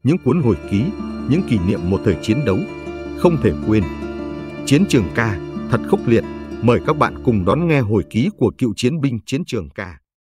những cuốn hồi ký, những kỷ niệm một thời chiến đấu không thể quên. Chiến trường K thật khốc liệt. Mời các bạn cùng đón nghe hồi ký của cựu chiến binh chiến trường K.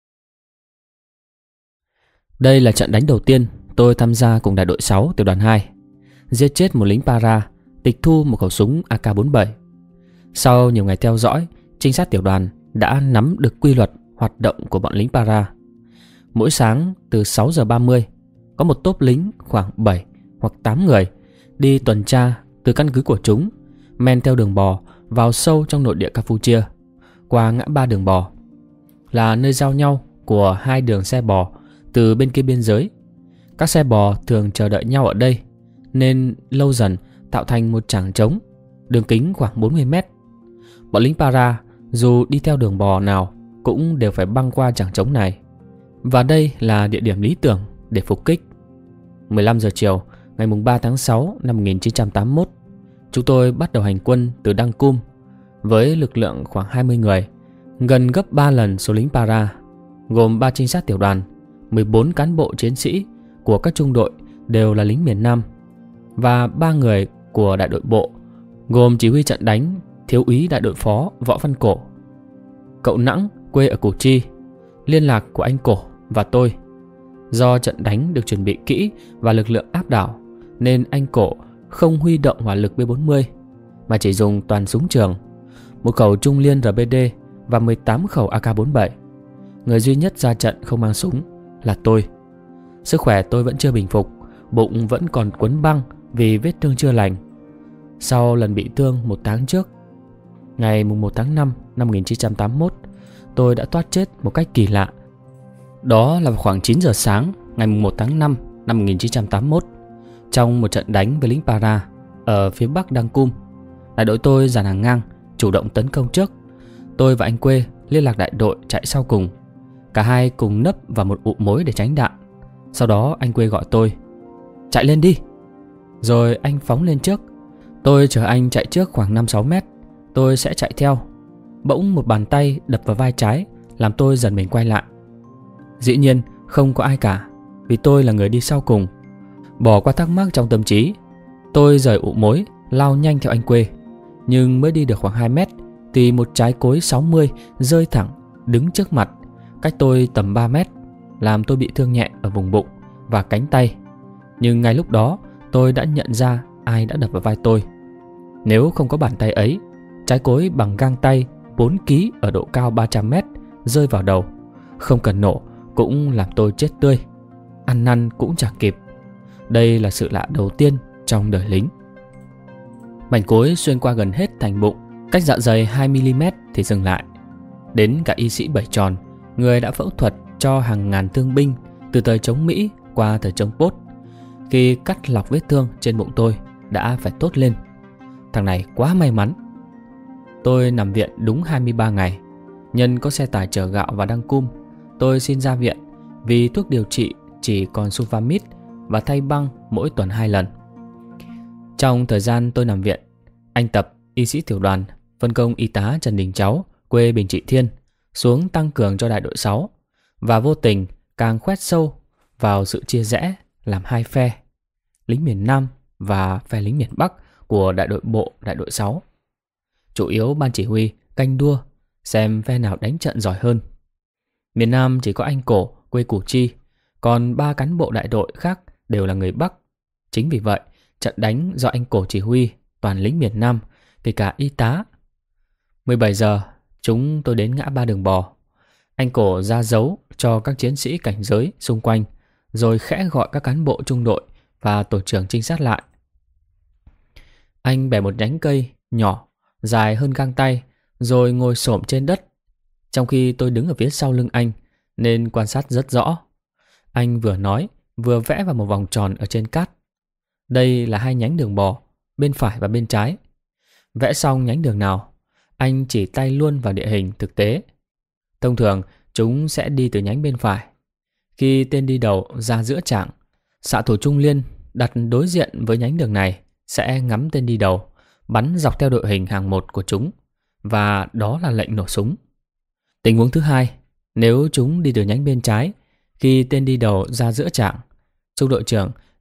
Đây là trận đánh đầu tiên tôi tham gia cùng đại đội 6 tiểu đoàn 2. Giết chết một lính para, tịch thu một khẩu súng AK-47. Sau nhiều ngày theo dõi, trinh sát tiểu đoàn đã nắm được quy luật hoạt động của bọn lính para. Mỗi sáng từ 6 giờ 30, có một tốp lính khoảng 7 hoặc 8 người đi tuần tra từ căn cứ của chúng, men theo đường bò vào sâu trong nội địa Campuchia, qua ngã ba đường bò, là nơi giao nhau của hai đường xe bò từ bên kia biên giới. Các xe bò thường chờ đợi nhau ở đây, nên lâu dần tạo thành một trảng trống, đường kính khoảng 40 mét. Bọn lính para dù đi theo đường bò nào cũng đều phải băng qua trảng trống này, và đây là địa điểm lý tưởng để phục kích. 15 giờ chiều ngày 3 tháng 6 năm 1981, chúng tôi bắt đầu hành quân từ Đăng Cum với lực lượng khoảng 20 người, gần gấp 3 lần số lính para, gồm 3 trinh sát tiểu đoàn, 14 cán bộ chiến sĩ của các trung đội đều là lính miền Nam, và 3 người của đại đội bộ, gồm chỉ huy trận đánh thiếu úy đại đội phó Võ Văn Cổ, cậu Nẵng quê ở Củ Chi, liên lạc của anh Cổ và tôi. Do trận đánh được chuẩn bị kỹ và lực lượng áp đảo, nên anh Cổ không huy động hỏa lực B40 mà chỉ dùng toàn súng trường, một khẩu Trung Liên RBD và 18 khẩu AK-47. Người duy nhất ra trận không mang súng là tôi. Sức khỏe tôi vẫn chưa bình phục, bụng vẫn còn quấn băng vì vết thương chưa lành. Sau lần bị thương 1 tháng trước, ngày 1 tháng 5 năm 1981, tôi đã thoát chết một cách kỳ lạ. Đó là vào khoảng 9 giờ sáng ngày 1 tháng 5 năm 1981, trong một trận đánh với lính para ở phía bắc Đăng Cum. Đại đội tôi dàn hàng ngang, chủ động tấn công trước. Tôi và anh Quê liên lạc đại đội chạy sau cùng. Cả hai cùng nấp vào một ụ mối để tránh đạn. Sau đó anh Quê gọi tôi: "Chạy lên đi!" Rồi anh phóng lên trước. Tôi chờ anh chạy trước khoảng 5-6 mét, tôi sẽ chạy theo. Bỗng một bàn tay đập vào vai trái, làm tôi giật mình quay lại. Dĩ nhiên không có ai cả, vì tôi là người đi sau cùng. Bỏ qua thắc mắc trong tâm trí, tôi rời ụ mối, lao nhanh theo anh Quê. Nhưng mới đi được khoảng 2 mét thì một trái cối 60 rơi thẳng đứng trước mặt, cách tôi tầm 3 mét, làm tôi bị thương nhẹ ở vùng bụng và cánh tay. Nhưng ngay lúc đó tôi đã nhận ra ai đã đập vào vai tôi. Nếu không có bàn tay ấy, trái cối bằng gang tay 4 kg ở độ cao 300 mét rơi vào đầu, không cần nổ cũng làm tôi chết tươi, ăn năn cũng chẳng kịp. Đây là sự lạ đầu tiên trong đời lính. Mảnh cối xuyên qua gần hết thành bụng, cách dạ dày 2mm thì dừng lại. Đến cả y sĩ Bảy Tròn, người đã phẫu thuật cho hàng ngàn thương binh từ thời chống Mỹ qua thời chống Pốt, khi cắt lọc vết thương trên bụng tôi đã phải tốt lên. Thằng này quá may mắn. Tôi nằm viện đúng 23 ngày. Nhân có xe tải chở gạo và Đăng Cum, tôi xin ra viện vì thuốc điều trị chỉ còn Sulfamid và thay băng mỗi tuần 2 lần. Trong thời gian tôi nằm viện, anh Tập, y sĩ tiểu đoàn, phân công y tá Trần Đình Cháu, quê Bình Trị Thiên, xuống tăng cường cho đại đội 6, và vô tình càng khoét sâu vào sự chia rẽ làm hai phe, lính miền Nam và phe lính miền Bắc của đại đội bộ đại đội 6. Chủ yếu ban chỉ huy canh đua xem phe nào đánh trận giỏi hơn. Miền Nam chỉ có anh Cổ quê Củ Chi, còn 3 cán bộ đại đội khác đều là người Bắc. Chính vì vậy, trận đánh do anh Cổ chỉ huy toàn lính miền Nam, kể cả y tá. 17 giờ, chúng tôi đến ngã ba đường bò. Anh Cổ ra dấu cho các chiến sĩ cảnh giới xung quanh, rồi khẽ gọi các cán bộ trung đội và tổ trưởng trinh sát lại. Anh bẻ một nhánh cây nhỏ, dài hơn gang tay, rồi ngồi xổm trên đất, trong khi tôi đứng ở phía sau lưng anh, nên quan sát rất rõ. Anh vừa nói, vừa vẽ vào một vòng tròn ở trên cát. Đây là 2 nhánh đường bò, bên phải và bên trái. Vẽ xong nhánh đường nào, anh chỉ tay luôn vào địa hình thực tế. Thông thường, chúng sẽ đi từ nhánh bên phải. Khi tên đi đầu ra giữa trảng, xạ thủ Trung Liên đặt đối diện với nhánh đường này sẽ ngắm tên đi đầu, bắn dọc theo đội hình hàng 1 của chúng, và đó là lệnh nổ súng. Tình huống thứ hai, nếu chúng đi từ nhánh bên trái, khi tên đi đầu ra giữa trảng, trung đội trưởng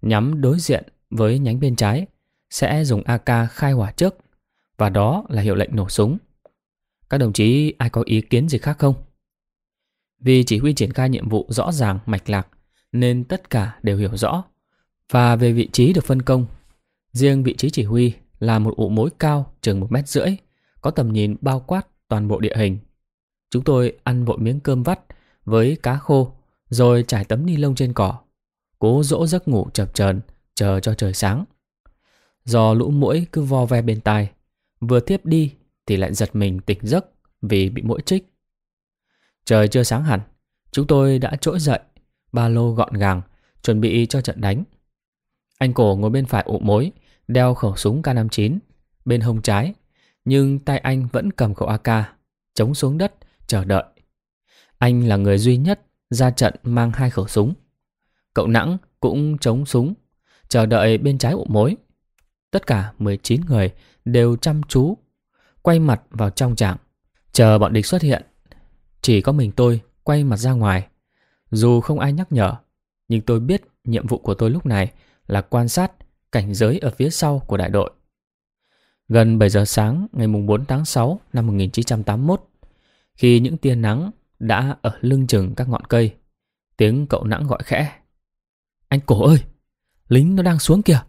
nhắm đối diện với nhánh bên trái, sẽ dùng AK khai hỏa trước, và đó là hiệu lệnh nổ súng. Các đồng chí ai có ý kiến gì khác không? Vì chỉ huy triển khai nhiệm vụ rõ ràng, mạch lạc, nên tất cả đều hiểu rõ. Và về vị trí được phân công, riêng vị trí chỉ huy là một ụ mối cao chừng 1,5 m, có tầm nhìn bao quát toàn bộ địa hình. Chúng tôi ăn vội miếng cơm vắt với cá khô, rồi trải tấm ni lông trên cỏ, cố dỗ giấc ngủ chập chờn chờ cho trời sáng. Do lũ muỗi cứ vo ve bên tai, vừa thiếp đi thì lại giật mình tỉnh giấc vì bị muỗi chích. Trời chưa sáng hẳn, chúng tôi đã trỗi dậy, ba lô gọn gàng, chuẩn bị cho trận đánh. Anh Cổ ngồi bên phải ụ mối, đeo khẩu súng K59 bên hông trái, nhưng tay anh vẫn cầm khẩu AK, chống xuống đất chờ đợi. Anh là người duy nhất ra trận mang 2 khẩu súng. Cậu Nẵng cũng chống súng, chờ đợi bên trái ụ mối. Tất cả 19 người đều chăm chú, quay mặt vào trong trảng, chờ bọn địch xuất hiện. Chỉ có mình tôi quay mặt ra ngoài. Dù không ai nhắc nhở, nhưng tôi biết nhiệm vụ của tôi lúc này là quan sát, cảnh giới ở phía sau của đại đội. Gần 7 giờ sáng ngày 4 tháng 6 năm 1981, khi những tia nắng đã ở lưng chừng các ngọn cây, tiếng cậu Nẵng gọi khẽ: "Anh Cổ ơi, lính nó đang xuống kìa."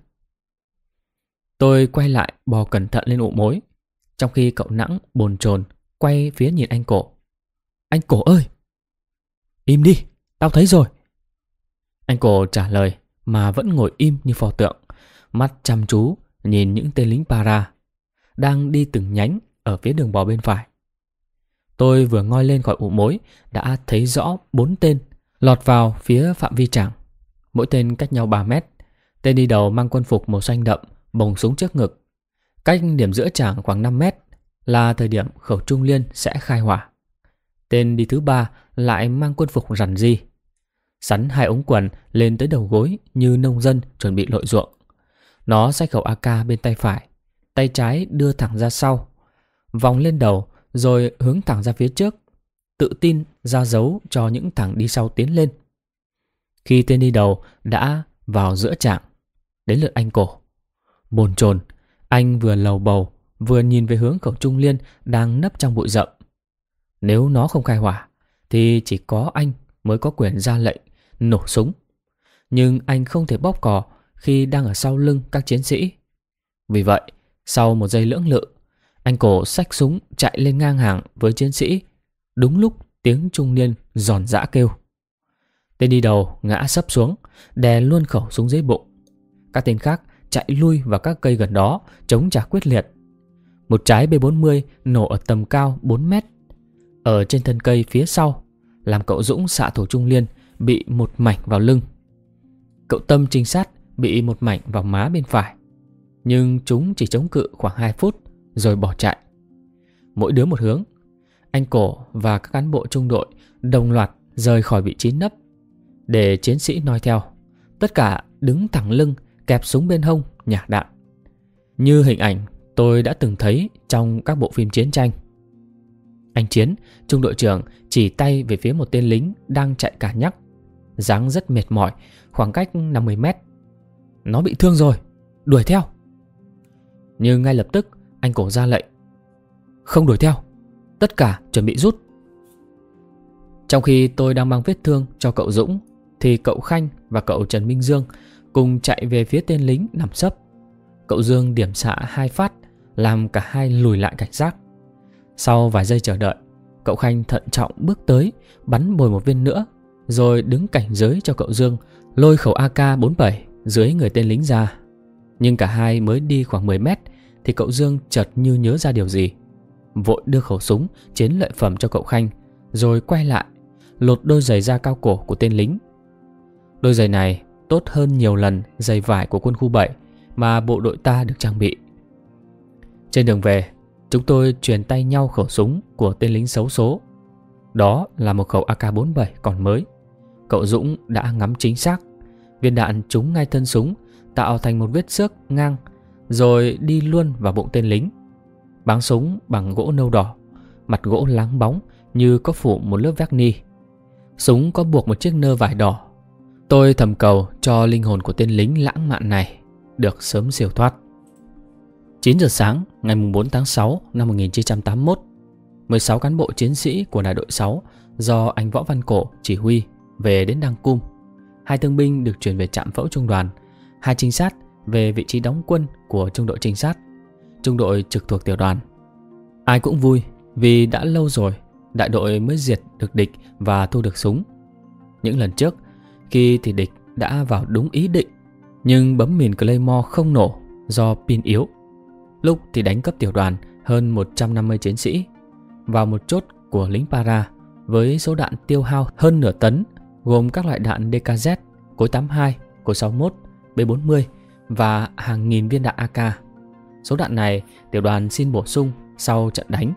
Tôi quay lại bò cẩn thận lên ụ mối, trong khi cậu Nẵng bồn chồn quay phía nhìn anh Cổ. "Anh Cổ ơi!" "Im đi, tao thấy rồi." Anh Cổ trả lời mà vẫn ngồi im như pho tượng, mắt chăm chú nhìn những tên lính para đang đi từng nhánh ở phía đường bò bên phải. Tôi vừa ngoi lên khỏi ụ mối đã thấy rõ 4 tên lọt vào phía phạm vi trảng, mỗi tên cách nhau 3 mét. Tên đi đầu mang quân phục màu xanh đậm, bồng súng trước ngực. Cách điểm giữa trảng khoảng 5 mét là thời điểm khẩu trung liên sẽ khai hỏa. Tên đi thứ 3 lại mang quân phục rằn ri, sắn 2 ống quần lên tới đầu gối như nông dân chuẩn bị lội ruộng. Nó xách khẩu AK bên tay phải, tay trái đưa thẳng ra sau, vòng lên đầu rồi hướng thẳng ra phía trước, tự tin ra dấu cho những thằng đi sau tiến lên. Khi tên đi đầu đã vào giữa trảng, đến lượt anh Cổ. Bồn chồn, anh vừa lầu bầu vừa nhìn về hướng khẩu trung liên đang nấp trong bụi rậm. Nếu nó không khai hỏa thì chỉ có anh mới có quyền ra lệnh nổ súng. Nhưng anh không thể bóp cò khi đang ở sau lưng các chiến sĩ. Vì vậy, sau một giây lưỡng lự, anh Cổ xách súng chạy lên ngang hàng với chiến sĩ, đúng lúc tiếng trung niên giòn giã kêu. Tên đi đầu ngã sấp xuống, đè luôn khẩu súng dưới bụng. Các tên khác chạy lui vào các cây gần đó, chống trả quyết liệt. Một trái B40 nổ ở tầm cao 4 mét ở trên thân cây phía sau, làm cậu Dũng xạ thủ trung liên bị một mảnh vào lưng. Cậu Tâm trinh sát bị một mảnh vào má bên phải, nhưng chúng chỉ chống cự khoảng 2 phút rồi bỏ chạy. Mỗi đứa một hướng, anh Cổ và các cán bộ trung đội đồng loạt rời khỏi vị trí nấp để chiến sĩ noi theo. Tất cả đứng thẳng lưng, kẹp súng bên hông nhả đạn, như hình ảnh tôi đã từng thấy trong các bộ phim chiến tranh. Anh Chiến, trung đội trưởng, chỉ tay về phía một tên lính đang chạy cả nhắc, dáng rất mệt mỏi, khoảng cách 50 mét. "Nó bị thương rồi, đuổi theo." Nhưng ngay lập tức anh Cổ ra lệnh: "Không đuổi theo, tất cả chuẩn bị rút." Trong khi tôi đang mang vết thương cho cậu Dũng thì cậu Khanh và cậu Trần Minh Dương cùng chạy về phía tên lính nằm sấp. Cậu Dương điểm xạ 2 phát làm cả hai lùi lại cảnh giác. Sau vài giây chờ đợi, cậu Khanh thận trọng bước tới, bắn bồi một viên nữa, rồi đứng cảnh giới cho cậu Dương lôi khẩu AK-47 dưới người tên lính ra. Nhưng cả hai mới đi khoảng 10 mét thì cậu Dương chợt như nhớ ra điều gì, vội đưa khẩu súng chiến lợi phẩm cho cậu Khanh, rồi quay lại lột đôi giày da cao cổ của tên lính. Đôi giày này tốt hơn nhiều lần giày vải của quân khu 7 mà bộ đội ta được trang bị. Trên đường về, chúng tôi truyền tay nhau khẩu súng của tên lính xấu số. Đó là một khẩu AK-47 còn mới. Cậu Dũng đã ngắm chính xác, viên đạn trúng ngay thân súng, tạo thành một vết xước ngang, rồi đi luôn vào bụng tên lính. Báng súng bằng gỗ nâu đỏ, mặt gỗ láng bóng như có phủ một lớp vác ni. Súng có buộc một chiếc nơ vải đỏ. Tôi thầm cầu cho linh hồn của tên lính lãng mạn này được sớm siêu thoát. 9 giờ sáng ngày 4 tháng 6 năm 1981, 16 cán bộ chiến sĩ của đại đội 6 do anh Võ Văn Cổ chỉ huy về đến Đăng Cung. 2 thương binh được chuyển về trạm phẫu trung đoàn, 2 trinh sát về vị trí đóng quân của trung đội trinh sát, trung đội trực thuộc tiểu đoàn. Ai cũng vui vì đã lâu rồi đại đội mới diệt được địch và thu được súng. Những lần trước, khi thì địch đã vào đúng ý định, nhưng bấm mìn Claymore không nổ do pin yếu. Lúc thì đánh cấp tiểu đoàn hơn 150 chiến sĩ vào một chốt của lính para với số đạn tiêu hao hơn nửa tấn, gồm các loại đạn DKZ, cối 82, cối 61, B40 và hàng nghìn viên đạn AK. Số đạn này tiểu đoàn xin bổ sung sau trận đánh.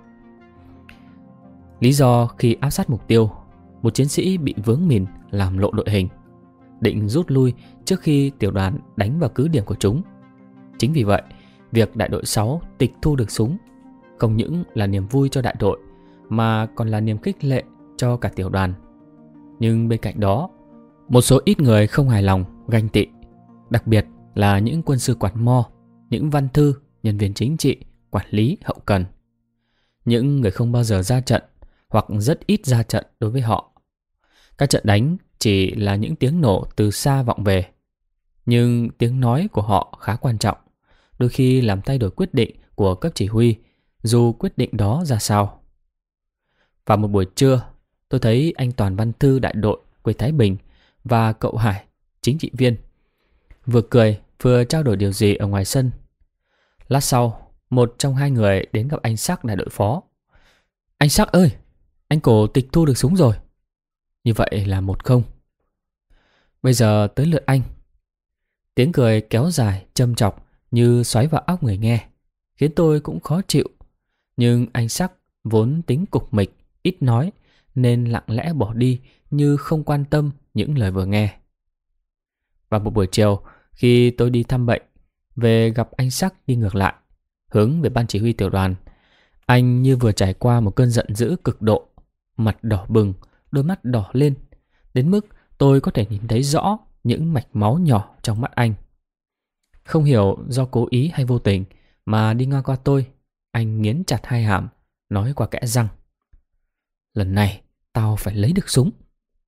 Lý do khi áp sát mục tiêu, một chiến sĩ bị vướng mìn làm lộ đội hình, định rút lui trước khi tiểu đoàn đánh vào cứ điểm của chúng. Chính vì vậy, việc đại đội 6 tịch thu được súng không những là niềm vui cho đại đội mà còn là niềm khích lệ cho cả tiểu đoàn. Nhưng bên cạnh đó, một số ít người không hài lòng, ganh tị, đặc biệt là những quân sư quản mo, những văn thư, nhân viên chính trị, quản lý, hậu cần. Những người không bao giờ ra trận hoặc rất ít ra trận đối với họ. Các trận đánh chỉ là những tiếng nổ từ xa vọng về, nhưng tiếng nói của họ khá quan trọng, đôi khi làm thay đổi quyết định của cấp chỉ huy, dù quyết định đó ra sao. Vào một buổi trưa, tôi thấy anh Toàn Văn Thư đại đội quê Thái Bình và cậu Hải, chính trị viên, vừa cười vừa trao đổi điều gì ở ngoài sân. Lát sau, một trong hai người đến gặp anh Sắc đại đội phó. Anh Sắc ơi, anh Cổ tịch thu được súng rồi. Như vậy là 1-0. Bây giờ tới lượt anh. Tiếng cười kéo dài, châm chọc như xoáy vào óc người nghe, khiến tôi cũng khó chịu. Nhưng anh Sắc vốn tính cục mịch, ít nói, nên lặng lẽ bỏ đi như không quan tâm những lời vừa nghe. Vào một buổi chiều, khi tôi đi thăm bệnh, về gặp anh Sắc đi ngược lại, hướng về ban chỉ huy tiểu đoàn, anh như vừa trải qua một cơn giận dữ cực độ, mặt đỏ bừng, đôi mắt đỏ lên, đến mức tôi có thể nhìn thấy rõ những mạch máu nhỏ trong mắt anh. Không hiểu do cố ý hay vô tình mà đi ngang qua tôi, anh nghiến chặt hai hàm, nói qua kẽ răng: lần này tao phải lấy được súng.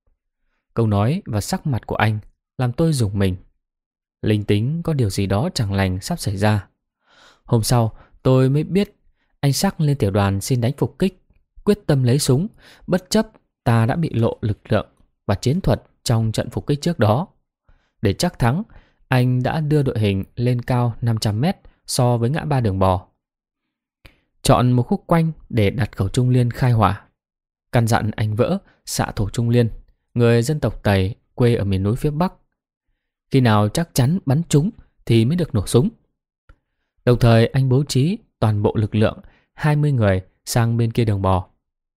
Câu nói và sắc mặt của anh làm tôi rùng mình. Linh tính có điều gì đó chẳng lành sắp xảy ra. Hôm sau tôi mới biết anh Sắc lên tiểu đoàn xin đánh phục kích, quyết tâm lấy súng, bất chấp ta đã bị lộ lực lượng và chiến thuật trong trận phục kích trước đó. Để chắc thắng, anh đã đưa đội hình lên cao 500 mét so với ngã ba Đường Bò. Chọn một khúc quanh để đặt khẩu trung liên khai hỏa. Căn dặn anh Vỡ xạ thủ trung liên, người dân tộc Tày quê ở miền núi phía Bắc. Khi nào chắc chắn bắn trúng thì mới được nổ súng. Đồng thời anh bố trí toàn bộ lực lượng 20 người sang bên kia Đường Bò,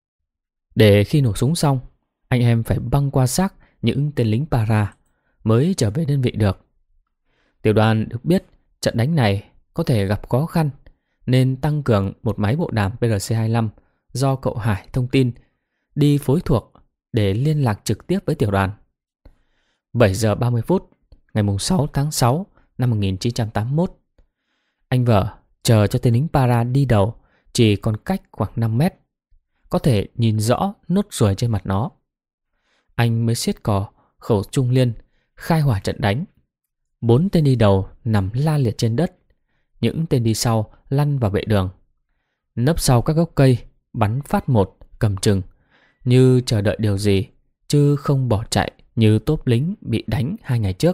để khi nổ súng xong, anh em phải băng qua xác những tên lính para mới trở về đơn vị được. Tiểu đoàn được biết trận đánh này có thể gặp khó khăn, nên tăng cường một máy bộ đàm PRC-25 do cậu Hải thông tin đi phối thuộc để liên lạc trực tiếp với tiểu đoàn. 7 giờ 30 phút ngày 6 tháng 6 năm 1981, anh Vở chờ cho tên lính para đi đầu chỉ còn cách khoảng 5 mét, có thể nhìn rõ nốt ruồi trên mặt nó. Anh mới siết cò khẩu trung liên khai hỏa trận đánh. 4 tên đi đầu nằm la liệt trên đất, những tên đi sau lăn vào vệ đường, nấp sau các gốc cây, bắn phát một cầm chừng, như chờ đợi điều gì, chứ không bỏ chạy như tốp lính bị đánh 2 ngày trước.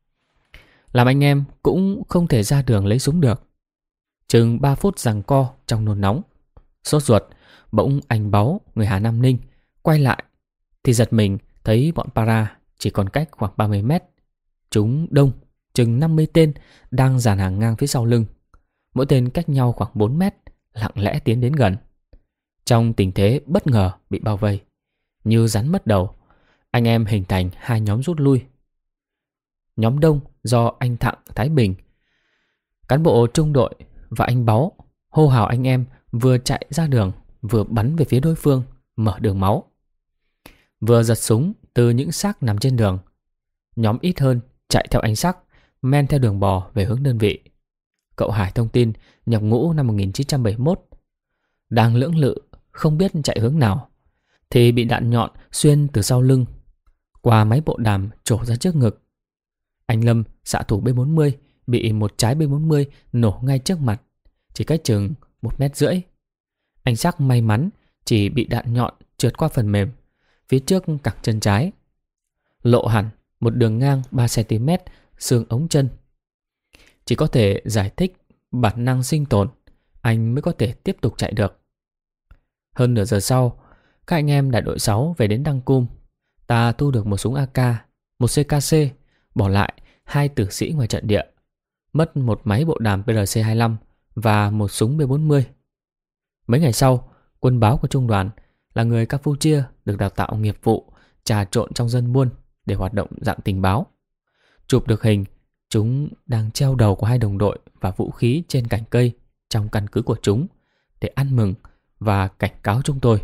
Làm anh em cũng không thể ra đường lấy súng được. Chừng 3 phút giằng co trong nôn nóng, sốt ruột, bỗng anh Báu, người Hà Nam Ninh, quay lại thì giật mình thấy bọn para chỉ còn cách khoảng 30 mét. Chúng đông, chừng 50 tên đang dàn hàng ngang phía sau lưng, mỗi tên cách nhau khoảng 4 mét, lặng lẽ tiến đến gần. Trong tình thế bất ngờ bị bao vây, như rắn mất đầu, anh em hình thành 2 nhóm rút lui. Nhóm đông do anh Thặng Thái Bình, cán bộ trung đội, và anh Báu hô hào anh em vừa chạy ra đường vừa bắn về phía đối phương, mở đường máu. Vừa giật súng từ những xác nằm trên đường. Nhóm ít hơn chạy theo anh Sắc, men theo đường bò về hướng đơn vị. Cậu Hải thông tin nhập ngũ năm 1971. Đang lưỡng lự, không biết chạy hướng nào, thì bị đạn nhọn xuyên từ sau lưng, qua máy bộ đàm trổ ra trước ngực. Anh Lâm, xạ thủ B40, bị một trái B40 nổ ngay trước mặt, chỉ cách chừng 1,5 mét. Anh Sắc may mắn chỉ bị đạn nhọn trượt qua phần mềm, phía trước cẳng chân trái. Lộ hẳn một đường ngang 3 cm xương ống chân. Chỉ có thể giải thích bản năng sinh tồn, anh mới có thể tiếp tục chạy được. Hơn nửa giờ sau, các anh em đại đội 6 về đến Đăng Cung. Ta thu được một súng AK, một CKC, bỏ lại 2 tử sĩ ngoài trận địa, mất một máy bộ đàm PRC-25 và một súng B40. Mấy ngày sau, quân báo của trung đoàn là người Campuchia được đào tạo nghiệp vụ trà trộn trong dân buôn để hoạt động dạng tình báo. Chụp được hình, chúng đang treo đầu của 2 đồng đội và vũ khí trên cành cây trong căn cứ của chúng để ăn mừng và cảnh cáo chúng tôi.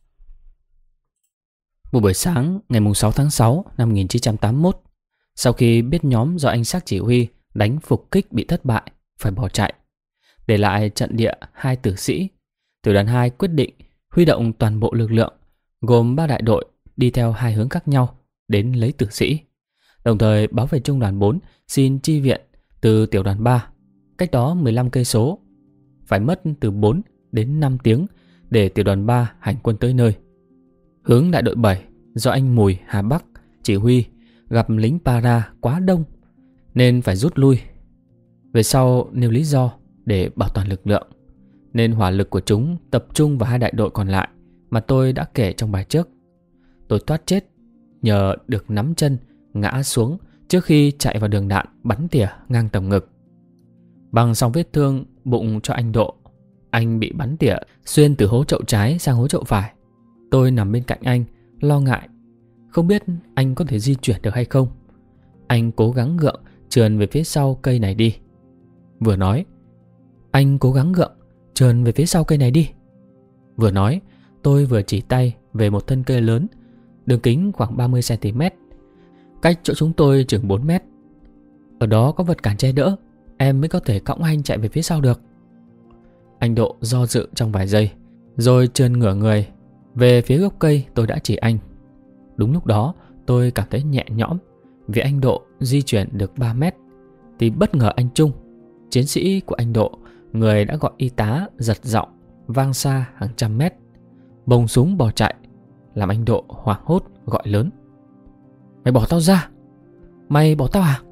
Một buổi sáng ngày 6 tháng 6 năm 1981, sau khi biết nhóm do anh Sắc chỉ huy đánh phục kích bị thất bại, phải bỏ chạy, để lại trận địa 2 tử sĩ, tiểu đoàn 2 quyết định huy động toàn bộ lực lượng gồm 3 đại đội đi theo 2 hướng khác nhau đến lấy tử sĩ, đồng thời báo về trung đoàn 4 xin chi viện từ tiểu đoàn 3, cách đó 15 cây số. Phải mất từ 4 đến 5 tiếng để tiểu đoàn 3 hành quân tới nơi. Hướng đại đội 7 do anh Mùi Hà Bắc chỉ huy gặp lính para quá đông nên phải rút lui. Về sau nêu lý do để bảo toàn lực lượng, nên hỏa lực của chúng tập trung vào 2 đại đội còn lại mà tôi đã kể trong bài trước. Tôi thoát chết nhờ được nắm chân ngã xuống trước khi chạy vào đường đạn bắn tỉa ngang tầm ngực. Bằng xong vết thương bụng cho anh Độ, anh bị bắn tỉa xuyên từ hố chậu trái sang hố chậu phải. Tôi nằm bên cạnh anh, lo ngại, không biết anh có thể di chuyển được hay không. Anh cố gắng gượng trườn về phía sau cây này đi. Vừa nói, anh cố gắng gượng trườn về phía sau cây này đi. Vừa nói, tôi vừa chỉ tay về một thân cây lớn, đường kính khoảng 30 cm, cách chỗ chúng tôi chừng 4 mét. Ở đó có vật cản che đỡ, em mới có thể cõng anh chạy về phía sau được. Anh Độ do dự trong vài giây, rồi trườn ngửa người về phía gốc cây tôi đã chỉ anh. Đúng lúc đó tôi cảm thấy nhẹ nhõm vì anh Độ di chuyển được 3 mét, thì bất ngờ anh Trung, chiến sĩ của anh Độ, người đã gọi y tá, giật giọng vang xa hàng trăm mét, bồng súng bỏ chạy, làm anh Độ hoảng hốt gọi lớn: "Mày bỏ tao ra! Mày bỏ tao à?"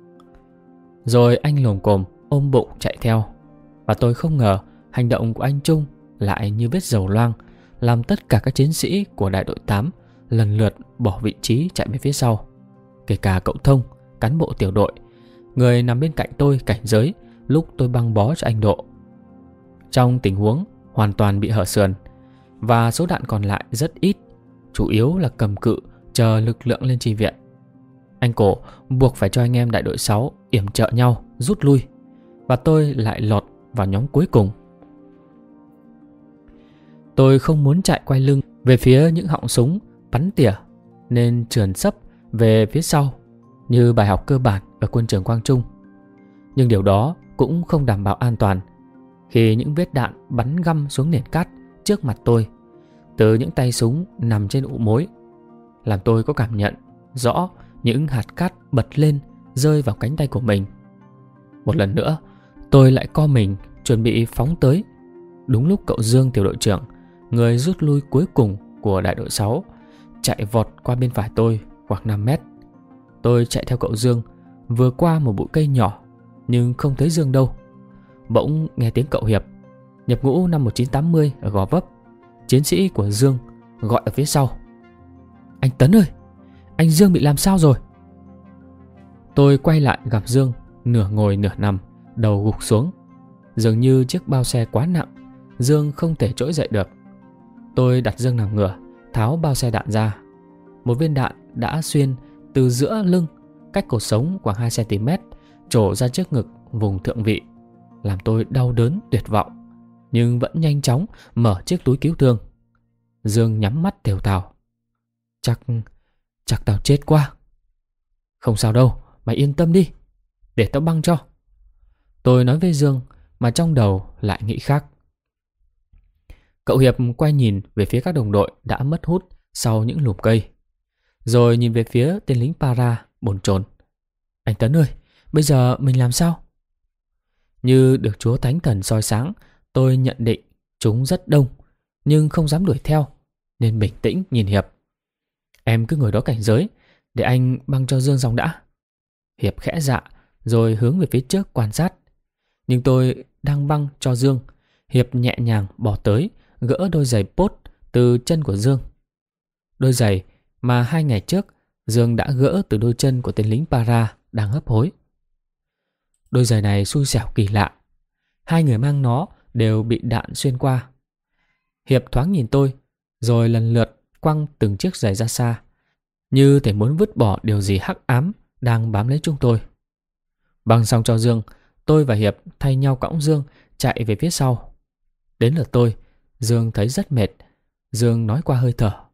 Rồi anh lồm cồm ôm bụng chạy theo. Và tôi không ngờ hành động của anh Trung lại như vết dầu loang, làm tất cả các chiến sĩ của đại đội 8 lần lượt bỏ vị trí chạy về phía sau, kể cả cậu Thông, cán bộ tiểu đội, người nằm bên cạnh tôi cảnh giới lúc tôi băng bó cho anh Độ. Trong tình huống hoàn toàn bị hở sườn và số đạn còn lại rất ít, chủ yếu là cầm cự chờ lực lượng lên chi viện, anh Cổ buộc phải cho anh em đại đội 6 yểm trợ nhau rút lui, và tôi lại lọt vào nhóm cuối cùng. Tôi không muốn chạy quay lưng về phía những họng súng bắn tỉa, nên trườn sấp về phía sau như bài học cơ bản ở quân trường Quang Trung. Nhưng điều đó cũng không đảm bảo an toàn, khi những vết đạn bắn găm xuống nền cát trước mặt tôi từ những tay súng nằm trên ụ mối, làm tôi có cảm nhận rõ những hạt cát bật lên rơi vào cánh tay của mình. Một lần nữa tôi lại co mình chuẩn bị phóng tới. Đúng lúc cậu Dương tiểu đội trưởng, người rút lui cuối cùng của đại đội 6, chạy vọt qua bên phải tôi khoảng 5 mét. Tôi chạy theo cậu Dương, vừa qua một bụi cây nhỏ nhưng không thấy Dương đâu. Bỗng nghe tiếng cậu Hiệp, nhập ngũ năm 1980 ở Gò Vấp, chiến sĩ của Dương, gọi ở phía sau: "Anh Tấn ơi, anh Dương bị làm sao rồi?" Tôi quay lại gặp Dương nửa ngồi nửa nằm, đầu gục xuống. Dường như chiếc bao xe quá nặng, Dương không thể trỗi dậy được. Tôi đặt Dương nằm ngửa, tháo bao xe đạn ra. Một viên đạn đã xuyên từ giữa lưng, cách cột sống khoảng 2 cm, trổ ra trước ngực vùng thượng vị, làm tôi đau đớn tuyệt vọng, nhưng vẫn nhanh chóng mở chiếc túi cứu thương. Dương nhắm mắt thều thào: Chắc tao chết quá." Không sao đâu, mày yên tâm đi, để tao băng cho. Tôi nói với Dương mà trong đầu lại nghĩ khác. Cậu Hiệp quay nhìn về phía các đồng đội đã mất hút sau những lùm cây, rồi nhìn về phía tên lính para bồn chồn. Anh Tấn ơi, bây giờ mình làm sao? Như được Chúa Thánh Thần soi sáng, tôi nhận định chúng rất đông, nhưng không dám đuổi theo, nên bình tĩnh nhìn Hiệp. Em cứ ngồi đó cảnh giới, để anh băng cho Dương xong đã. Hiệp khẽ dạ, rồi hướng về phía trước quan sát. Nhưng tôi đang băng cho Dương, Hiệp nhẹ nhàng bỏ tới, gỡ đôi giày pốt từ chân của Dương. Đôi giày mà 2 ngày trước Dương đã gỡ từ đôi chân của tên lính para đang hấp hối. Đôi giày này xui xẻo kỳ lạ, 2 người mang nó đều bị đạn xuyên qua. Hiệp thoáng nhìn tôi, rồi lần lượt quăng từng chiếc giày ra xa, như thể muốn vứt bỏ điều gì hắc ám đang bám lấy chúng tôi. Băng xong cho Dương, tôi và Hiệp thay nhau cõng Dương chạy về phía sau. Đến lượt tôi, Dương thấy rất mệt. Dương nói qua hơi thở: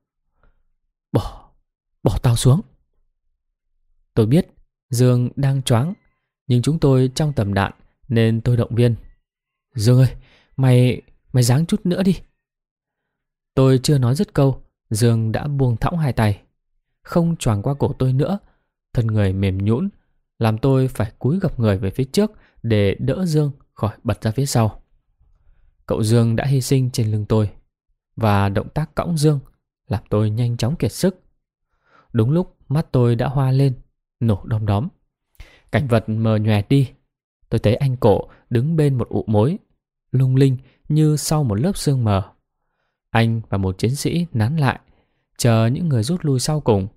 Bỏ tao xuống. Tôi biết Dương đang choáng, nhưng chúng tôi trong tầm đạn nên tôi động viên: Dương ơi, mày ráng chút nữa đi. Tôi chưa nói dứt câu, Dương đã buông thõng 2 tay, không choàng qua cổ tôi nữa. Thân người mềm nhũn, làm tôi phải cúi gập người về phía trước để đỡ Dương khỏi bật ra phía sau. Cậu Dương đã hy sinh trên lưng tôi, và động tác cõng Dương làm tôi nhanh chóng kiệt sức. Đúng lúc mắt tôi đã hoa lên, nổ đom đóm. Cảnh vật mờ nhòe đi. Tôi thấy anh Cổ đứng bên một ụ mối, lung linh như sau một lớp sương mờ. Anh và một chiến sĩ nán lại, chờ những người rút lui sau cùng.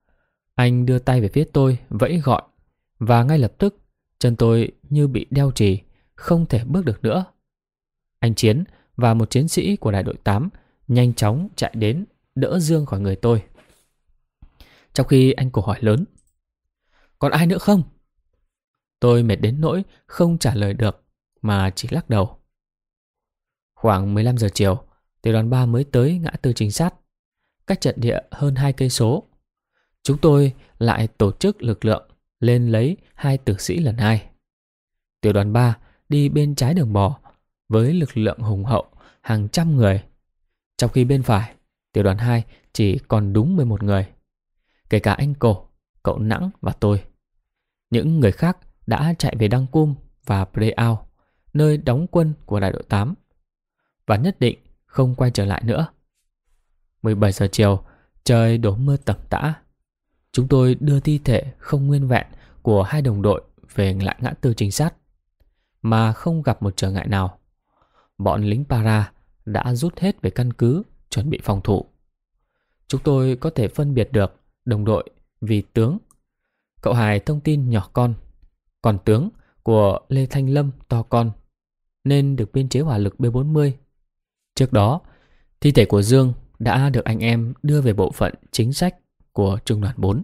Anh đưa tay về phía tôi, vẫy gọi, và ngay lập tức chân tôi như bị đeo chì, không thể bước được nữa. Anh Chiến và một chiến sĩ của đại đội 8 nhanh chóng chạy đến đỡ Dương khỏi người tôi. Trong khi anh Cổ hỏi lớn: Còn ai nữa không? Tôi mệt đến nỗi không trả lời được, mà chỉ lắc đầu. Khoảng 15 giờ chiều, tiểu đoàn 3 mới tới ngã tư trinh sát, cách trận địa hơn 2 cây số. Chúng tôi lại tổ chức lực lượng lên lấy 2 tử sĩ lần 2. Tiểu đoàn 3 đi bên trái đường mòn với lực lượng hùng hậu hàng trăm người, trong khi bên phải tiểu đoàn 2 chỉ còn đúng 11 người, kể cả anh Cổ, cậu Nẵng và tôi. Những người khác đã chạy về Đăng Cung và Preao, nơi đóng quân của đại đội 8, và nhất định không quay trở lại nữa. 17 giờ chiều, trời đổ mưa tầm tã. Chúng tôi đưa thi thể không nguyên vẹn của 2 đồng đội về lại ngã tư trinh sát, mà không gặp một trở ngại nào. Bọn lính para đã rút hết về căn cứ, chuẩn bị phòng thủ. Chúng tôi có thể phân biệt được đồng đội vì tướng. Cậu Hải thông tin nhỏ con, còn tướng của Lê Thanh Lâm to con, nên được biên chế hỏa lực B40. Trước đó, thi thể của Dương đã được anh em đưa về bộ phận chính sách của Trung đoàn 4.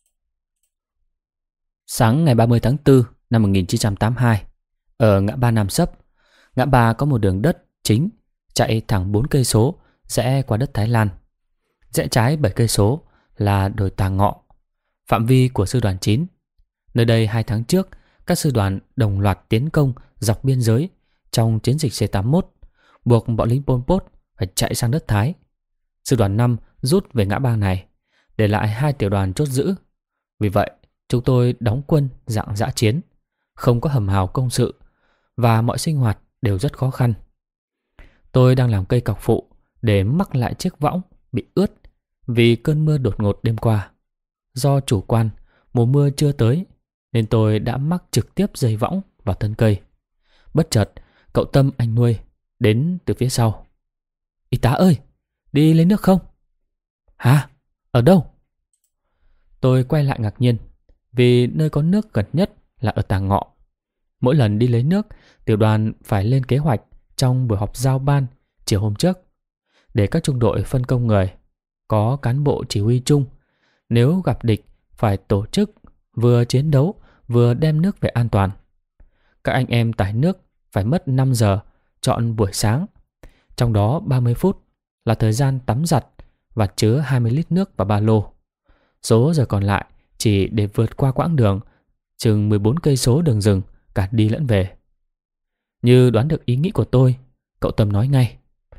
Sáng ngày 30 tháng 4 năm 1982, ở ngã ba Nam Sấp, ngã ba có một đường đất chính chạy thẳng 4 cây số rẽ qua đất Thái Lan. Rẽ trái 7 cây số là đồi Tà Ngọ, phạm vi của sư đoàn 9. Nơi đây 2 tháng trước, các sư đoàn đồng loạt tiến công dọc biên giới trong chiến dịch C81, buộc bọn lính Pol Pot phải chạy sang đất Thái. Sư đoàn 5 rút về ngã ba này, để lại 2 tiểu đoàn chốt giữ. Vì vậy, chúng tôi đóng quân dạng dã chiến, không có hầm hào công sự, và mọi sinh hoạt đều rất khó khăn. Tôi đang làm cây cọc phụ để mắc lại chiếc võng bị ướt vì cơn mưa đột ngột đêm qua. Do chủ quan, mùa mưa chưa tới, nên tôi đã mắc trực tiếp dây võng vào thân cây. Bất chợt, cậu Tâm anh nuôi đến từ phía sau. Y tá ơi, đi lấy nước không? Hả? Ở đâu? Tôi quay lại ngạc nhiên, vì nơi có nước gần nhất là ở Tà Ngọ. Mỗi lần đi lấy nước, tiểu đoàn phải lên kế hoạch trong buổi họp giao ban chiều hôm trước, để các trung đội phân công người, có cán bộ chỉ huy chung. Nếu gặp địch, phải tổ chức vừa chiến đấu vừa đem nước về an toàn. Các anh em tải nước phải mất 5 giờ chọn buổi sáng, trong đó 30 phút là thời gian tắm giặt và chứa 20 lít nước vào ba lô. Số giờ còn lại chỉ để vượt qua quãng đường chừng 14 cây số đường rừng cả đi lẫn về. Như đoán được ý nghĩ của tôi, cậu Tâm nói ngay: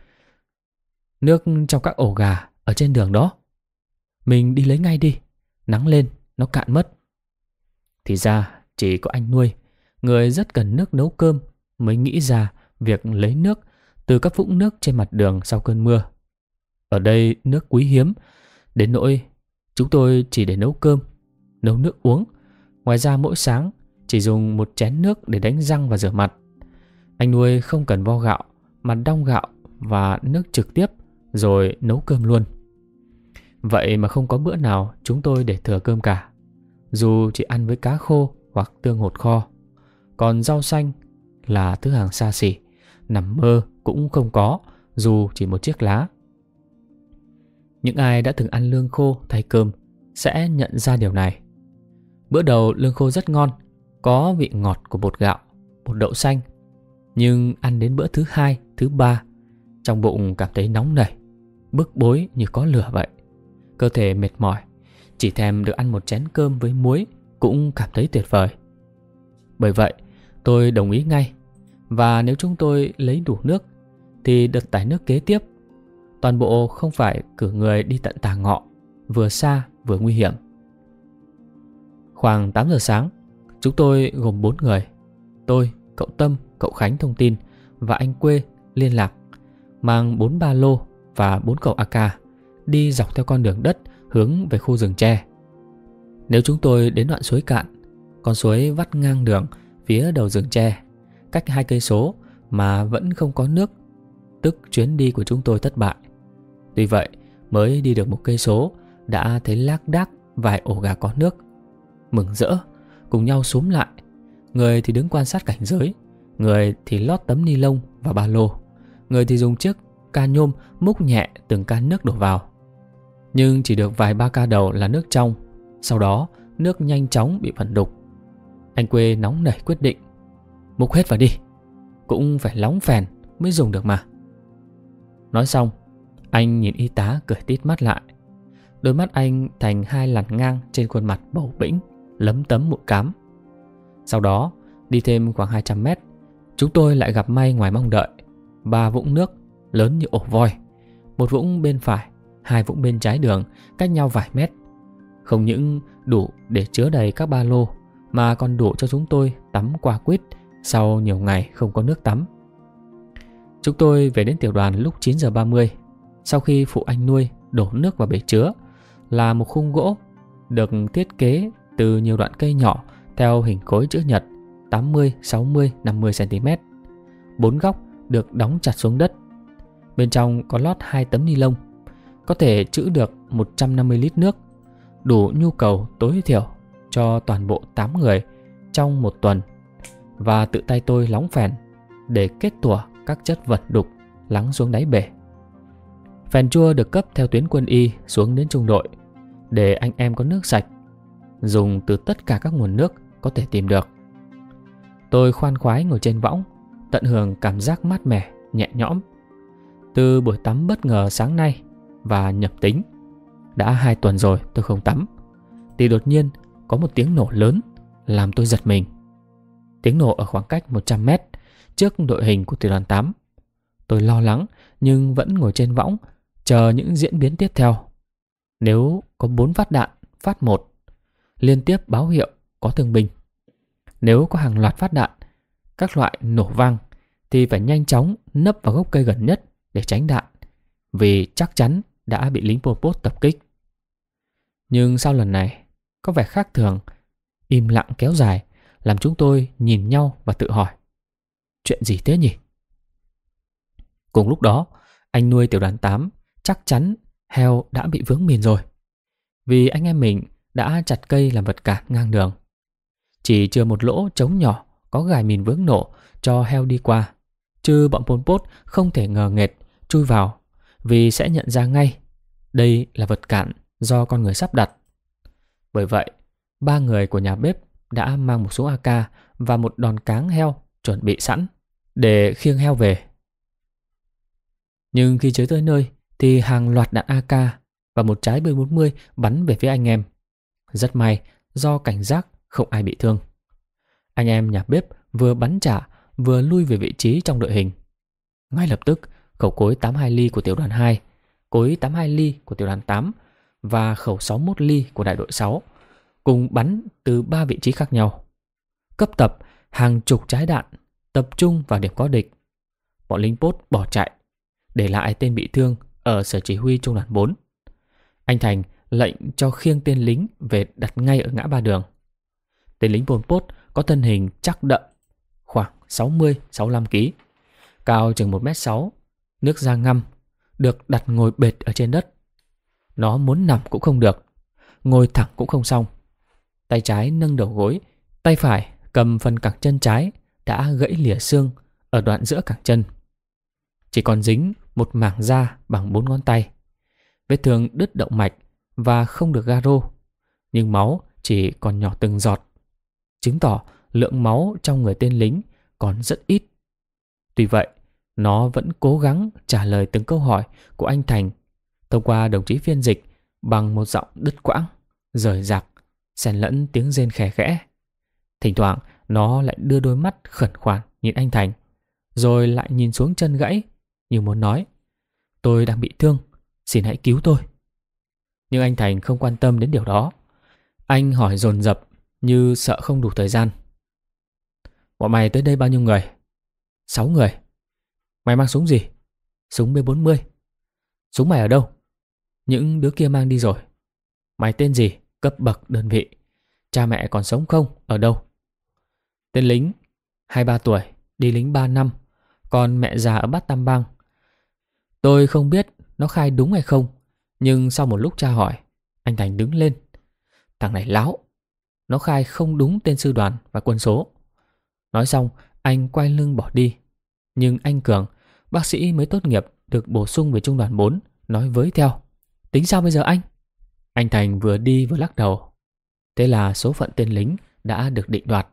"Nước trong các ổ gà ở trên đường đó. Mình đi lấy ngay đi, nắng lên nó cạn mất." Thì ra chỉ có anh nuôi, người rất cần nước nấu cơm, mới nghĩ ra việc lấy nước từ các vũng nước trên mặt đường sau cơn mưa. Ở đây nước quý hiếm, đến nỗi chúng tôi chỉ để nấu cơm, nấu nước uống. Ngoài ra mỗi sáng chỉ dùng một chén nước để đánh răng và rửa mặt. Anh nuôi không cần vo gạo mà đong gạo và nước trực tiếp rồi nấu cơm luôn. Vậy mà không có bữa nào chúng tôi để thừa cơm cả, dù chỉ ăn với cá khô hoặc tương hột kho. Còn rau xanh là thứ hàng xa xỉ, nằm mơ cũng không có, dù chỉ một chiếc lá. Những ai đã từng ăn lương khô thay cơm sẽ nhận ra điều này. Bữa đầu lương khô rất ngon, có vị ngọt của bột gạo, bột đậu xanh. Nhưng ăn đến bữa thứ hai, thứ ba, trong bụng cảm thấy nóng nảy, bức bối như có lửa vậy. Cơ thể mệt mỏi, chỉ thèm được ăn một chén cơm với muối cũng cảm thấy tuyệt vời. Bởi vậy, tôi đồng ý ngay. Và nếu chúng tôi lấy đủ nước, thì đợt tải nước kế tiếp, toàn bộ không phải cử người đi tận Tà Ngọ, vừa xa vừa nguy hiểm. Khoảng 8 giờ sáng, chúng tôi gồm 4 người. Tôi, cậu Tâm, cậu Khánh thông tin và anh Quê liên lạc, mang 4 ba lô và 4 khẩu AK, đi dọc theo con đường đất hướng về khu rừng tre. Nếu chúng tôi đến đoạn suối cạn, con suối vắt ngang đường phía đầu rừng tre, cách 2 cây số mà vẫn không có nước, tức chuyến đi của chúng tôi thất bại. Tuy vậy, mới đi được 1 cây số đã thấy lác đác vài ổ gà có nước. Mừng rỡ, cùng nhau xúm lại. Người thì đứng quan sát cảnh giới, người thì lót tấm ni lông vào ba lô, người thì dùng chiếc ca nhôm múc nhẹ từng can nước đổ vào. Nhưng chỉ được vài ba ca đầu là nước trong, sau đó nước nhanh chóng bị phần đục. Anh Quê nóng nảy quyết định: "Múc hết vào đi, cũng phải lóng phèn mới dùng được mà." Nói xong, anh nhìn y tá cười tít mắt lại. Đôi mắt anh thành 2 lằn ngang trên khuôn mặt bầu bĩnh, lấm tấm mụn cám. Sau đó, đi thêm khoảng 200 mét, chúng tôi lại gặp may ngoài mong đợi. 3 vũng nước lớn như ổ voi, một vũng bên phải, 2 vũng bên trái đường, cách nhau vài mét. Không những đủ để chứa đầy các ba lô, mà còn đủ cho chúng tôi tắm qua quýt sau nhiều ngày không có nước tắm. Chúng tôi về đến tiểu đoàn lúc 9 giờ 30. Sau khi phụ anh nuôi đổ nước vào bể chứa, là một khung gỗ được thiết kế từ nhiều đoạn cây nhỏ theo hình khối chữ nhật 80, 60, 50 cm. 4 góc được đóng chặt xuống đất. Bên trong có lót 2 tấm ni lông, có thể trữ được 150 lít nước, đủ nhu cầu tối thiểu cho toàn bộ 8 người trong 1 tuần. Và tự tay tôi lóng phèn để kết tủa các chất vật đục lắng xuống đáy bể. Phèn chua được cấp theo tuyến quân y xuống đến trung đội, để anh em có nước sạch, dùng từ tất cả các nguồn nước có thể tìm được. Tôi khoan khoái ngồi trên võng, tận hưởng cảm giác mát mẻ, nhẹ nhõm. Từ buổi tắm bất ngờ sáng nay và nhập tính, đã 2 tuần rồi tôi không tắm, thì đột nhiên có một tiếng nổ lớn làm tôi giật mình. Tiếng nổ ở khoảng cách 100 mét trước đội hình của tiểu đoàn 8. Tôi lo lắng nhưng vẫn ngồi trên võng chờ những diễn biến tiếp theo. Nếu có 4 phát đạn, phát 1 liên tiếp báo hiệu có thương binh. Nếu có hàng loạt phát đạn các loại nổ vang thì phải nhanh chóng nấp vào gốc cây gần nhất để tránh đạn, vì chắc chắn đã bị lính Pol Pot tập kích. Nhưng sau lần này có vẻ khác thường, im lặng kéo dài, làm chúng tôi nhìn nhau và tự hỏi: chuyện gì thế nhỉ? Cùng lúc đó, anh nuôi tiểu đoàn 8 chắc chắn heo đã bị vướng mìn rồi, vì anh em mình đã chặt cây làm vật cản ngang đường. Chỉ chừa một lỗ trống nhỏ có gài mìn vướng nổ cho heo đi qua, chứ bọn Pol Pot không thể ngờ nghệch chui vào, vì sẽ nhận ra ngay đây là vật cản do con người sắp đặt. Bởi vậy, 3 người của nhà bếp đã mang một súng AK và một đòn cáng heo chuẩn bị sẵn để khiêng heo về. Nhưng khi tới tới nơi thì hàng loạt đạn AK và một trái B40 bắn về phía anh em. Rất may, do cảnh giác không ai bị thương. Anh em nhà bếp vừa bắn trả vừa lui về vị trí trong đội hình. Ngay lập tức, khẩu cối 82 ly của tiểu đoàn 2, cối 82 ly của tiểu đoàn 8 và khẩu 61 ly của đại đội 6 cùng bắn từ 3 vị trí khác nhau. Cấp tập hàng chục trái đạn tập trung vào điểm có địch. Bọn lính Pốt bỏ chạy, để lại tên bị thương ở sở chỉ huy trung đoàn 4. Anh Thành lệnh cho khiêng tên lính về đặt ngay ở ngã ba đường. Tên lính Pol Pot có thân hình chắc đậm, khoảng 60-65 kg, cao chừng 1m6, nước da ngăm, được đặt ngồi bệt ở trên đất. Nó muốn nằm cũng không được, ngồi thẳng cũng không xong. Tay trái nâng đầu gối, tay phải cầm phần cẳng chân trái đã gãy lìa xương ở đoạn giữa cẳng chân. Chỉ còn dính một mảng da bằng 4 ngón tay. Vết thương đứt động mạch và không được garo, nhưng máu chỉ còn nhỏ từng giọt, chứng tỏ lượng máu trong người tên lính còn rất ít. Tuy vậy, nó vẫn cố gắng trả lời từng câu hỏi của anh Thành thông qua đồng chí phiên dịch bằng một giọng đứt quãng, rời rạc, xen lẫn tiếng rên khè khẽ. Thỉnh thoảng nó lại đưa đôi mắt khẩn khoản nhìn anh Thành, rồi lại nhìn xuống chân gãy như muốn nói: "Tôi đang bị thương, xin hãy cứu tôi." Nhưng anh Thành không quan tâm đến điều đó. Anh hỏi dồn dập như sợ không đủ thời gian: "Bọn mày tới đây bao nhiêu người?" "6 người." "Mày mang súng gì?" "Súng B40. "Súng mày ở đâu?" "Những đứa kia mang đi rồi." "Mày tên gì, cấp bậc, đơn vị, cha mẹ còn sống không, ở đâu?" "Tên lính, 23 tuổi, đi lính 3 năm, còn mẹ già ở Bát Tam Bang." Tôi không biết nó khai đúng hay không, nhưng sau một lúc tra hỏi, anh Thành đứng lên: "Thằng này láo, nó khai không đúng tên sư đoàn và quân số." Nói xong, anh quay lưng bỏ đi. Nhưng anh Cường, bác sĩ mới tốt nghiệp được bổ sung về trung đoàn 4, nói với theo: "Tính sao bây giờ anh?" Anh Thành vừa đi vừa lắc đầu. Thế là số phận tên lính đã được định đoạt.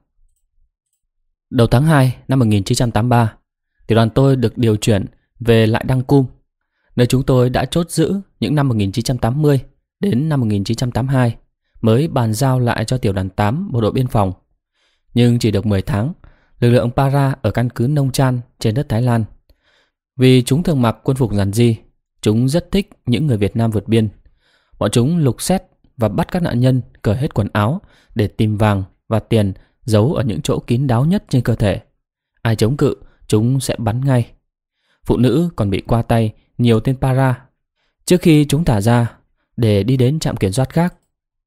Đầu tháng 2 năm 1983, tiểu đoàn tôi được điều chuyển về lại Đăng Cum, nơi chúng tôi đã chốt giữ những năm 1980 đến năm 1982, mới bàn giao lại cho tiểu đoàn 8 bộ đội biên phòng. Nhưng chỉ được 10 tháng, lực lượng Para ở căn cứ Nông Chan trên đất Thái Lan. Vì chúng thường mặc quân phục giản dị, chúng rất thích những người Việt Nam vượt biên. Bọn chúng lục xét và bắt các nạn nhân cởi hết quần áo để tìm vàng và tiền giấu ở những chỗ kín đáo nhất trên cơ thể. Ai chống cự, chúng sẽ bắn ngay. Phụ nữ còn bị qua tay nhiều tên Para trước khi chúng thả ra để đi đến trạm kiểm soát khác.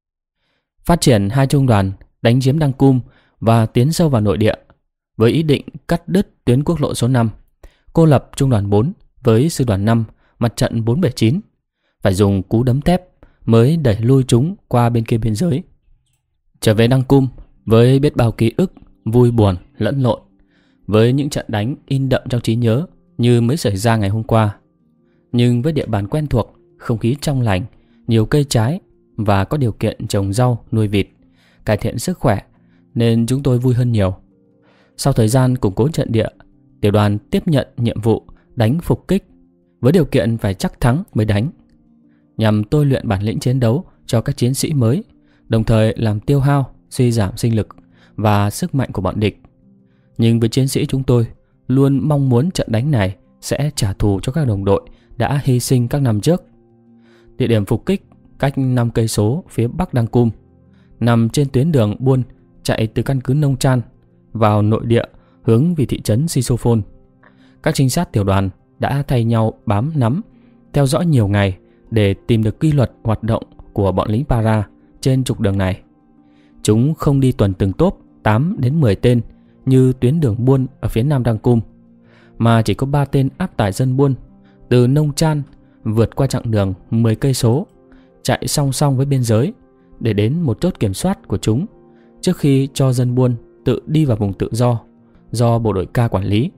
Phát triển hai trung đoàn đánh chiếm Đăng Cum và tiến sâu vào nội địa với ý định cắt đứt tuyến quốc lộ số 5, cô lập trung đoàn 4 với sư đoàn 5 mặt trận 479, phải dùng cú đấm thép mới đẩy lui chúng qua bên kia biên giới. Trở về Đăng Cum với biết bao ký ức vui buồn lẫn lộn, với những trận đánh in đậm trong trí nhớ như mới xảy ra ngày hôm qua. Nhưng với địa bàn quen thuộc, không khí trong lành, nhiều cây trái và có điều kiện trồng rau, nuôi vịt, cải thiện sức khỏe, nên chúng tôi vui hơn nhiều. Sau thời gian củng cố trận địa, tiểu đoàn tiếp nhận nhiệm vụ đánh phục kích, với điều kiện phải chắc thắng mới đánh, nhằm tôi luyện bản lĩnh chiến đấu cho các chiến sĩ mới, đồng thời làm tiêu hao, suy giảm sinh lực và sức mạnh của bọn địch. Nhưng với chiến sĩ chúng tôi luôn mong muốn trận đánh này sẽ trả thù cho các đồng đội đã hy sinh các năm trước. Địa điểm phục kích cách 5 cây số phía bắc Đăng Cum, nằm trên tuyến đường buôn chạy từ căn cứ Nông Chan vào nội địa hướng về thị trấn Sisophon. Các trinh sát tiểu đoàn đã thay nhau bám nắm, theo dõi nhiều ngày để tìm được quy luật hoạt động của bọn lính Para trên trục đường này. Chúng không đi tuần từng tốp 8 đến 10 tên như tuyến đường buôn ở phía nam Đăng Cum, mà chỉ có 3 tên áp tải dân buôn từ Nông Chan vượt qua chặng đường 10 cây số, chạy song song với biên giới để đến một chốt kiểm soát của chúng trước khi cho dân buôn tự đi vào vùng tự do bộ đội K quản lý.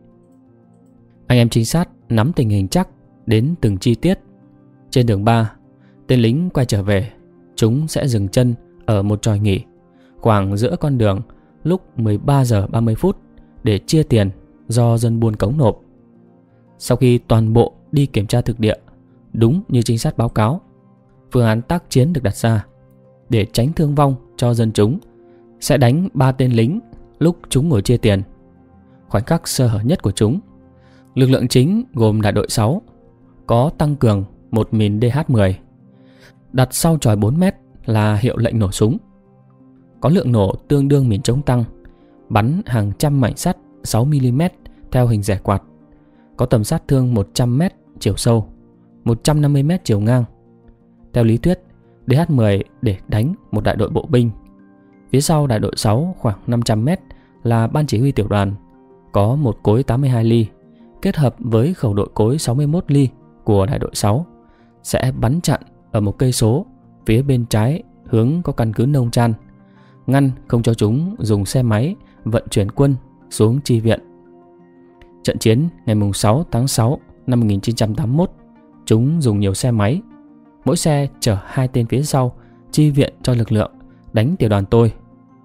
Anh em trinh sát nắm tình hình chắc đến từng chi tiết. Trên đường 3, tên lính quay trở về, chúng sẽ dừng chân ở một tròi nghỉ khoảng giữa con đường lúc 13 giờ 30 phút để chia tiền do dân buôn cống nộp. Sau khi toàn bộ đi kiểm tra thực địa đúng như trinh sát báo cáo, phương án tác chiến được đặt ra. để tránh thương vong cho dân chúng, sẽ đánh 3 tên lính lúc chúng ngồi chia tiền. Khoảnh khắc sơ hở nhất của chúng, lực lượng chính gồm đại đội 6 có tăng cường một mìn DH-10 đặt sau chòi 4 mét là hiệu lệnh nổ súng. Có lượng nổ tương đương mìn chống tăng, bắn hàng trăm mảnh sắt 6mm theo hình rẻ quạt, có tầm sát thương 100m chiều sâu, 150m chiều ngang. Theo lý thuyết, DH-10 để đánh một đại đội bộ binh. Phía sau đại đội 6 khoảng 500m là ban chỉ huy tiểu đoàn, có một cối 82 ly kết hợp với khẩu đội cối 61 ly của đại đội 6 sẽ bắn chặn ở một cây số phía bên trái hướng có căn cứ Nông Chan, ngăn không cho chúng dùng xe máy vận chuyển quân xuống chi viện. Trận chiến ngày 6 tháng 6 năm 1981, chúng dùng nhiều xe máy, mỗi xe chở 2 tên phía sau chi viện cho lực lượng đánh tiểu đoàn tôi.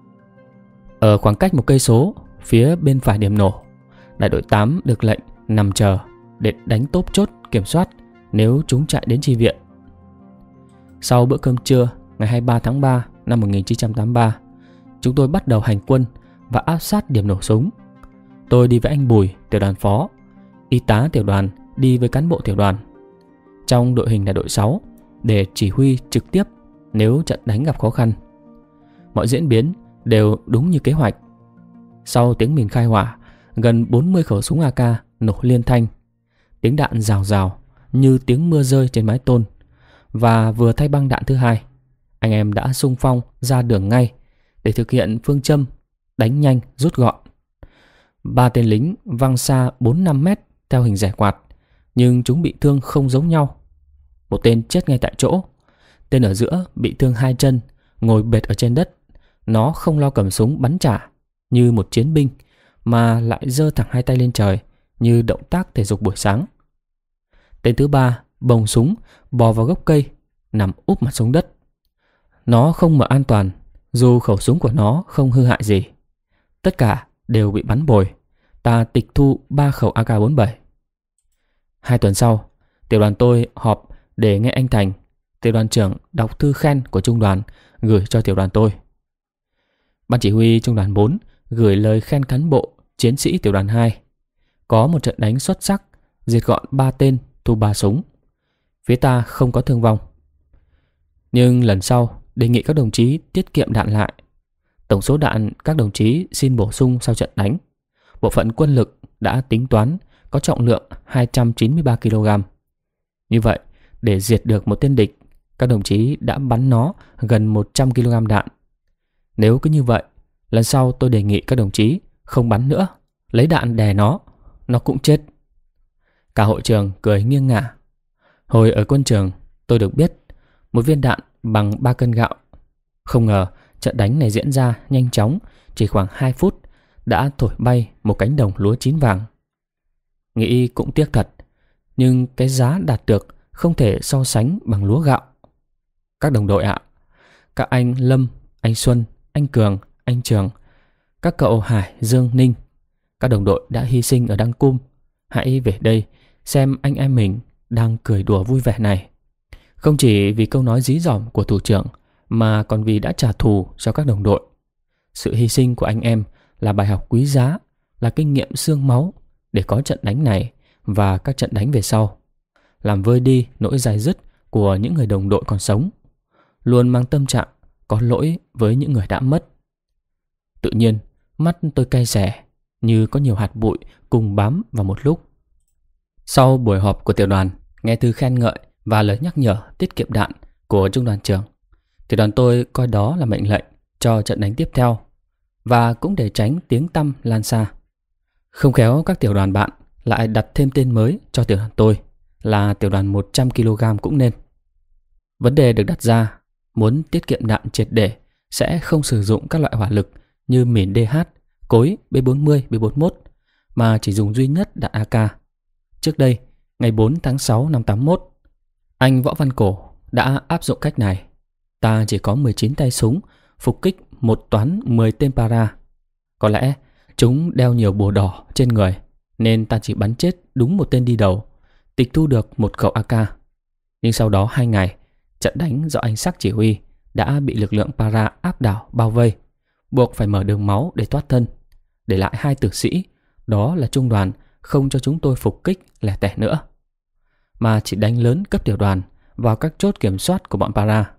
Ở khoảng cách một cây số phía bên phải điểm nổ, đại đội 8 được lệnh nằm chờ để đánh tốp chốt kiểm soát nếu chúng chạy đến chi viện. Sau bữa cơm trưa ngày 23 tháng 3 năm 1983, chúng tôi bắt đầu hành quân và áp sát điểm nổ súng. Tôi đi với anh Bùi, tiểu đoàn phó, y tá tiểu đoàn đi với cán bộ tiểu đoàn trong đội hình đại đội 6 để chỉ huy trực tiếp nếu trận đánh gặp khó khăn. Mọi diễn biến đều đúng như kế hoạch. Sau tiếng mìn khai hỏa, gần 40 khẩu súng AK nổ liên thanh, tiếng đạn rào rào như tiếng mưa rơi trên mái tôn. Và vừa thay băng đạn thứ hai, anh em đã xung phong ra đường ngay để thực hiện phương châm đánh nhanh rút gọn. 3 tên lính văng xa 4-5 mét theo hình rẻ quạt, nhưng chúng bị thương không giống nhau. Một tên chết ngay tại chỗ, tên ở giữa bị thương 2 chân, ngồi bệt ở trên đất. Nó không lo cầm súng bắn trả như một chiến binh, mà lại giơ thẳng 2 tay lên trời như động tác thể dục buổi sáng. Tên thứ 3 bồng súng bò vào gốc cây, nằm úp mặt xuống đất. Nó không mở an toàn, dù khẩu súng của nó không hư hại gì. Tất cả đều bị bắn bồi. Ta tịch thu 3 khẩu AK-47. 2 tuần sau, tiểu đoàn tôi họp để nghe anh Thành, tiểu đoàn trưởng, đọc thư khen của trung đoàn gửi cho tiểu đoàn tôi. Ban chỉ huy trung đoàn 4 gửi lời khen cán bộ, chiến sĩ tiểu đoàn 2. Có một trận đánh xuất sắc, diệt gọn 3 tên, thu 3 súng. Phía ta không có thương vong. Nhưng lần sau đề nghị các đồng chí tiết kiệm đạn lại. Tổng số đạn các đồng chí xin bổ sung sau trận đánh. Bộ phận quân lực đã tính toán có trọng lượng 293 kg. Như vậy, để diệt được một tên địch, các đồng chí đã bắn nó gần 100 kg đạn. Nếu cứ như vậy, lần sau tôi đề nghị các đồng chí không bắn nữa, lấy đạn đè nó cũng chết. Cả hội trường cười nghiêng ngả. Hồi ở quân trường, tôi được biết một viên đạn bằng 3 cân gạo. Không ngờ trận đánh này diễn ra nhanh chóng, chỉ khoảng 2 phút đã thổi bay một cánh đồng lúa chín vàng. Nghĩ cũng tiếc thật, nhưng cái giá đạt được không thể so sánh bằng lúa gạo. Các đồng đội ạ, các anh Lâm, anh Xuân, anh Cường, anh Trường, các cậu Hải, Dương, Ninh, các đồng đội đã hy sinh ở Đăng Cung, hãy về đây xem anh em mình đang cười đùa vui vẻ này. Không chỉ vì câu nói dí dỏm của thủ trưởng, mà còn vì đã trả thù cho các đồng đội. Sự hy sinh của anh em là bài học quý giá, là kinh nghiệm xương máu để có trận đánh này và các trận đánh về sau, làm vơi đi nỗi dai dứt của những người đồng đội còn sống, luôn mang tâm trạng có lỗi với những người đã mất. Tự nhiên, mắt tôi cay xè, như có nhiều hạt bụi cùng bám vào một lúc. Sau buổi họp của tiểu đoàn, nghe thư khen ngợi và lời nhắc nhở tiết kiệm đạn của trung đoàn trưởng, tiểu đoàn tôi coi đó là mệnh lệnh cho trận đánh tiếp theo, và cũng để tránh tiếng tăm lan xa. Không khéo các tiểu đoàn bạn lại đặt thêm tên mới cho tiểu đoàn tôi là tiểu đoàn 100 kg cũng nên. Vấn đề được đặt ra, muốn tiết kiệm đạn triệt để sẽ không sử dụng các loại hỏa lực như mìn DH, cối B40, B41, mà chỉ dùng duy nhất đạn AK. Trước đây, ngày 4 tháng 6 năm 81, anh Võ Văn Cổ đã áp dụng cách này. Ta chỉ có 19 tay súng phục kích một toán 10 tên para. Có lẽ chúng đeo nhiều bùa đỏ trên người, nên ta chỉ bắn chết đúng một tên đi đầu, tịch thu được một khẩu AK. Nhưng sau đó 2 ngày, trận đánh do anh Sắc chỉ huy đã bị lực lượng Para áp đảo bao vây, buộc phải mở đường máu để thoát thân, để lại 2 tử sĩ, đó là trung đoàn, không cho chúng tôi phục kích lẻ tẻ nữa, mà chỉ đánh lớn cấp tiểu đoàn vào các chốt kiểm soát của bọn Para.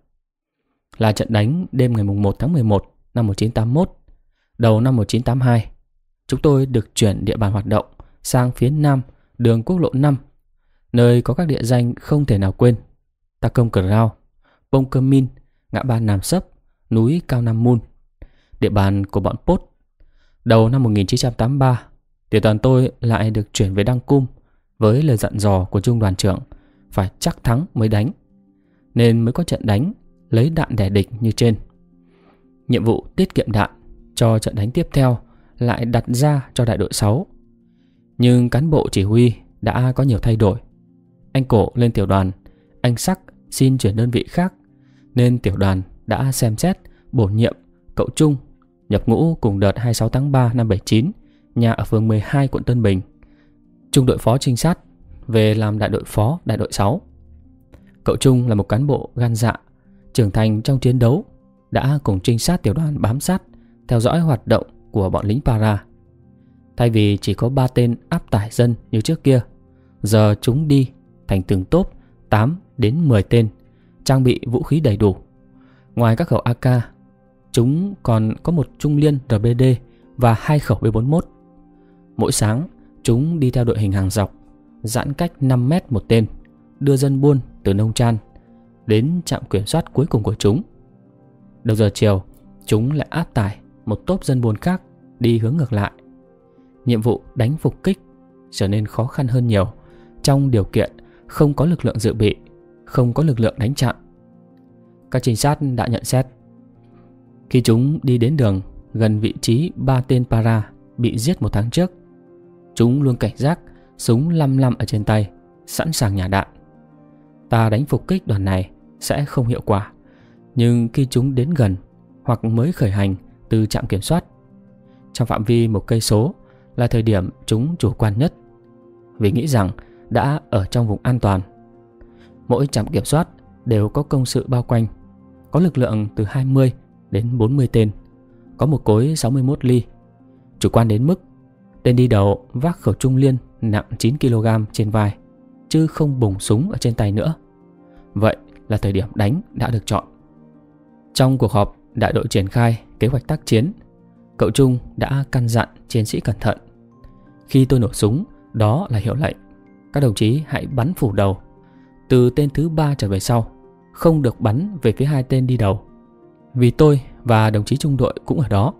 Là trận đánh đêm ngày 1 tháng 11 năm 1981, đầu năm 1982, chúng tôi được chuyển địa bàn hoạt động sang phía nam đường quốc lộ 5, nơi có các địa danh không thể nào quên: Tacom Cờ Rao, Bông Cơ Min, ngã ba Nam Sấp, núi Cao Nam Mun, địa bàn của bọn Pốt. Đầu năm 1983, tiểu đoàn tôi lại được chuyển về Đăng Cung với lời dặn dò của trung đoàn trưởng phải chắc thắng mới đánh, nên mới có trận đánh lấy đạn đẻ địch như trên. Nhiệm vụ tiết kiệm đạn cho trận đánh tiếp theo lại đặt ra cho đại đội 6. Nhưng cán bộ chỉ huy đã có nhiều thay đổi. Anh Cổ lên tiểu đoàn, anh Sắc xin chuyển đơn vị khác, nên tiểu đoàn đã xem xét bổ nhiệm cậu Trung nhập ngũ cùng đợt 26 tháng 3 năm 79, nhà ở phường 12 quận Tân Bình, trung đội phó trinh sát, về làm đại đội phó đại đội 6. Cậu Trung là một cán bộ gan dạ, trưởng thành trong chiến đấu, đã cùng trinh sát tiểu đoàn bám sát, theo dõi hoạt động của bọn lính Para. Thay vì chỉ có 3 tên áp tải dân như trước kia, giờ chúng đi thành từng tốp 8 đến 10 tên, trang bị vũ khí đầy đủ. Ngoài các khẩu AK, chúng còn có một trung liên RBD và 2 khẩu B41. Mỗi sáng, chúng đi theo đội hình hàng dọc, giãn cách 5 mét một tên, đưa dân buôn từ Nông Chan đến trạm kiểm soát cuối cùng của chúng. Đầu giờ chiều, chúng lại áp tải một tốp dân buôn khác đi hướng ngược lại. Nhiệm vụ đánh phục kích trở nên khó khăn hơn nhiều trong điều kiện không có lực lượng dự bị, không có lực lượng đánh chặn. Các trinh sát đã nhận xét, khi chúng đi đến đường gần vị trí 3 tên Para bị giết 1 tháng trước, chúng luôn cảnh giác, súng lăm lăm ở trên tay, sẵn sàng nhả đạn. Ta đánh phục kích đoàn này sẽ không hiệu quả, nhưng khi chúng đến gần hoặc mới khởi hành từ trạm kiểm soát, trong phạm vi 1 cây số là thời điểm chúng chủ quan nhất, vì nghĩ rằng đã ở trong vùng an toàn. Mỗi trạm kiểm soát đều có công sự bao quanh, có lực lượng từ 20 đến 40 tên, có một cối 61 ly. Chủ quan đến mức tên đi đầu vác khẩu trung liên nặng 9 kg trên vai, chứ không bùng súng ở trên tay nữa. Vậy là thời điểm đánh đã được chọn. Trong cuộc họp đại đội triển khai kế hoạch tác chiến, cậu Trung đã căn dặn chiến sĩ cẩn thận. Khi tôi nổ súng, đó là hiệu lệnh. Các đồng chí hãy bắn phủ đầu. Từ tên thứ 3 trở về sau, không được bắn về phía 2 tên đi đầu, vì tôi và đồng chí trung đội cũng ở đó.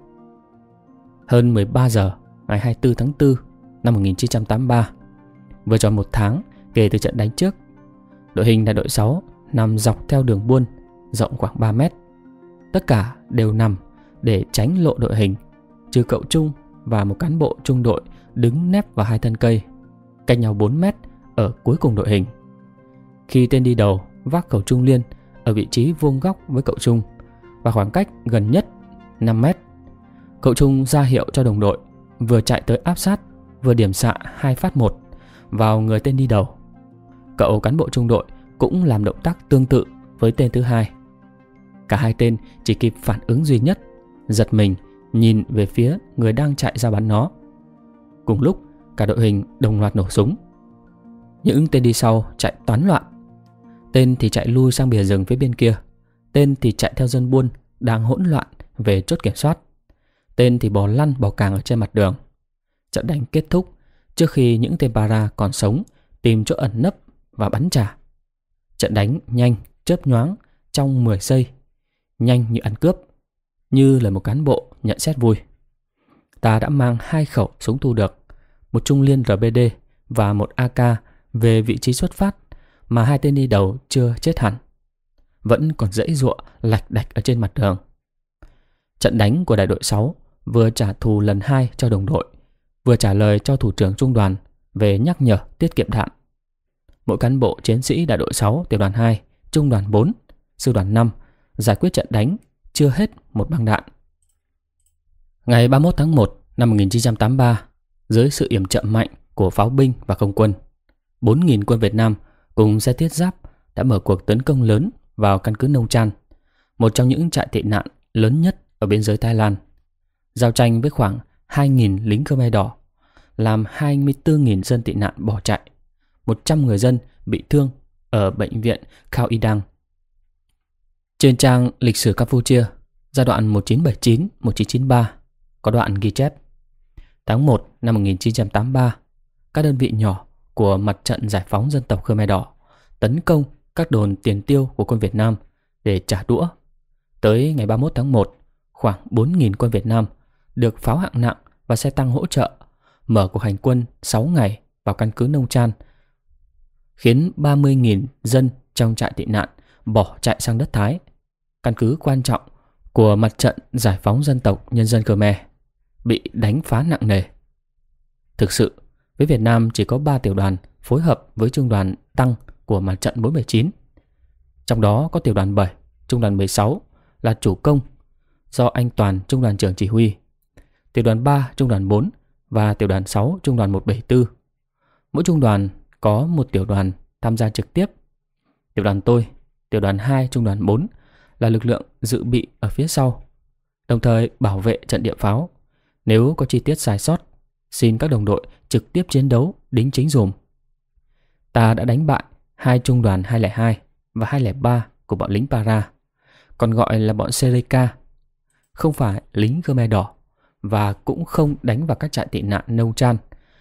Hơn 13 giờ ngày 24 tháng 4 năm 1983, vừa tròn 1 tháng kể từ trận đánh trước, đội hình đại đội 6 nằm dọc theo đường buôn rộng khoảng 3 mét. Tất cả đều nằm để tránh lộ đội hình, trừ cậu Trung và một cán bộ trung đội đứng nép vào 2 thân cây, cách nhau 4 mét ở cuối cùng đội hình. Khi tên đi đầu vác khẩu trung liên ở vị trí vuông góc với cậu Trung và khoảng cách gần nhất 5 mét, cậu Trung ra hiệu cho đồng đội vừa chạy tới áp sát, vừa điểm xạ 2 phát 1 vào người tên đi đầu. Cậu cán bộ trung đội cũng làm động tác tương tự với tên thứ 2. Cả 2 tên chỉ kịp phản ứng duy nhất, giật mình nhìn về phía người đang chạy ra bắn nó. Cùng lúc, cả đội hình đồng loạt nổ súng. Những tên đi sau chạy toán loạn. Tên thì chạy lui sang bìa rừng phía bên kia, tên thì chạy theo dân buôn đang hỗn loạn về chốt kiểm soát, tên thì bò lăn bò càng ở trên mặt đường. Trận đánh kết thúc trước khi những tên Para còn sống tìm chỗ ẩn nấp và bắn trả. Trận đánh nhanh, chớp nhoáng trong 10 giây, nhanh như ăn cướp, như là một cán bộ nhận xét vui. Ta đã mang 2 khẩu súng thu được, một trung liên RBD và một AK về vị trí xuất phát, mà 2 tên đi đầu chưa chết hẳn, vẫn còn giãy giụa lạch đạch ở trên mặt đường. Trận đánh của đại đội 6 vừa trả thù lần 2 cho đồng đội, vừa trả lời cho thủ trưởng trung đoàn về nhắc nhở tiết kiệm đạn. Mỗi cán bộ chiến sĩ đại đội 6, tiểu đoàn 2, trung đoàn 4, sư đoàn 5 giải quyết trận đánh chưa hết một băng đạn. Ngày 31 tháng 1 năm 1983, dưới sự yểm trợ mạnh của pháo binh và không quân, 4.000 quân Việt Nam cùng xe thiết giáp đã mở cuộc tấn công lớn vào căn cứ Nông Chan, một trong những trại tị nạn lớn nhất ở biên giới Thái Lan, giao tranh với khoảng 2.000 lính Khmer Đỏ, làm 24.000 dân tị nạn bỏ chạy, 100 người dân bị thương ở bệnh viện Khao Y Đăng. Trên trang Lịch sử Campuchia, giai đoạn 1979-1993, có đoạn ghi chép: tháng 1 năm 1983, các đơn vị nhỏ của Mặt trận Giải phóng Dân tộc Khmer Đỏ tấn công các đồn tiền tiêu của quân Việt Nam để trả đũa. Tới ngày 31 tháng 1, khoảng 4.000 quân Việt Nam được pháo hạng nặng và xe tăng hỗ trợ mở cuộc hành quân 6 ngày vào căn cứ Nông Chan, khiến 30.000 dân trong trại tị nạn bỏ chạy sang đất Thái, căn cứ quan trọng của Mặt trận Giải phóng Dân tộc Nhân dân Khmer, bị đánh phá nặng nề. Thực sự, với Việt Nam chỉ có 3 tiểu đoàn phối hợp với trung đoàn tăng của Mặt trận 479. Trong đó có tiểu đoàn 7, trung đoàn 16 là chủ công do anh Toàn, trung đoàn trưởng chỉ huy, tiểu đoàn 3, trung đoàn 4 và tiểu đoàn 6, trung đoàn 174. Mỗi trung đoàn có một tiểu đoàn tham gia trực tiếp. Tiểu đoàn tôi, tiểu đoàn 2, trung đoàn 4 là lực lượng dự bị ở phía sau, đồng thời bảo vệ trận địa pháo. Nếu có chi tiết sai sót, xin các đồng đội trực tiếp chiến đấu đính chính dùm. Ta đã đánh bại 2 trung đoàn 202 và 203 của bọn lính Para, còn gọi là bọn Sereka, không phải lính Khmer Đỏ, và cũng không đánh vào các trại tị nạn Nông Chan,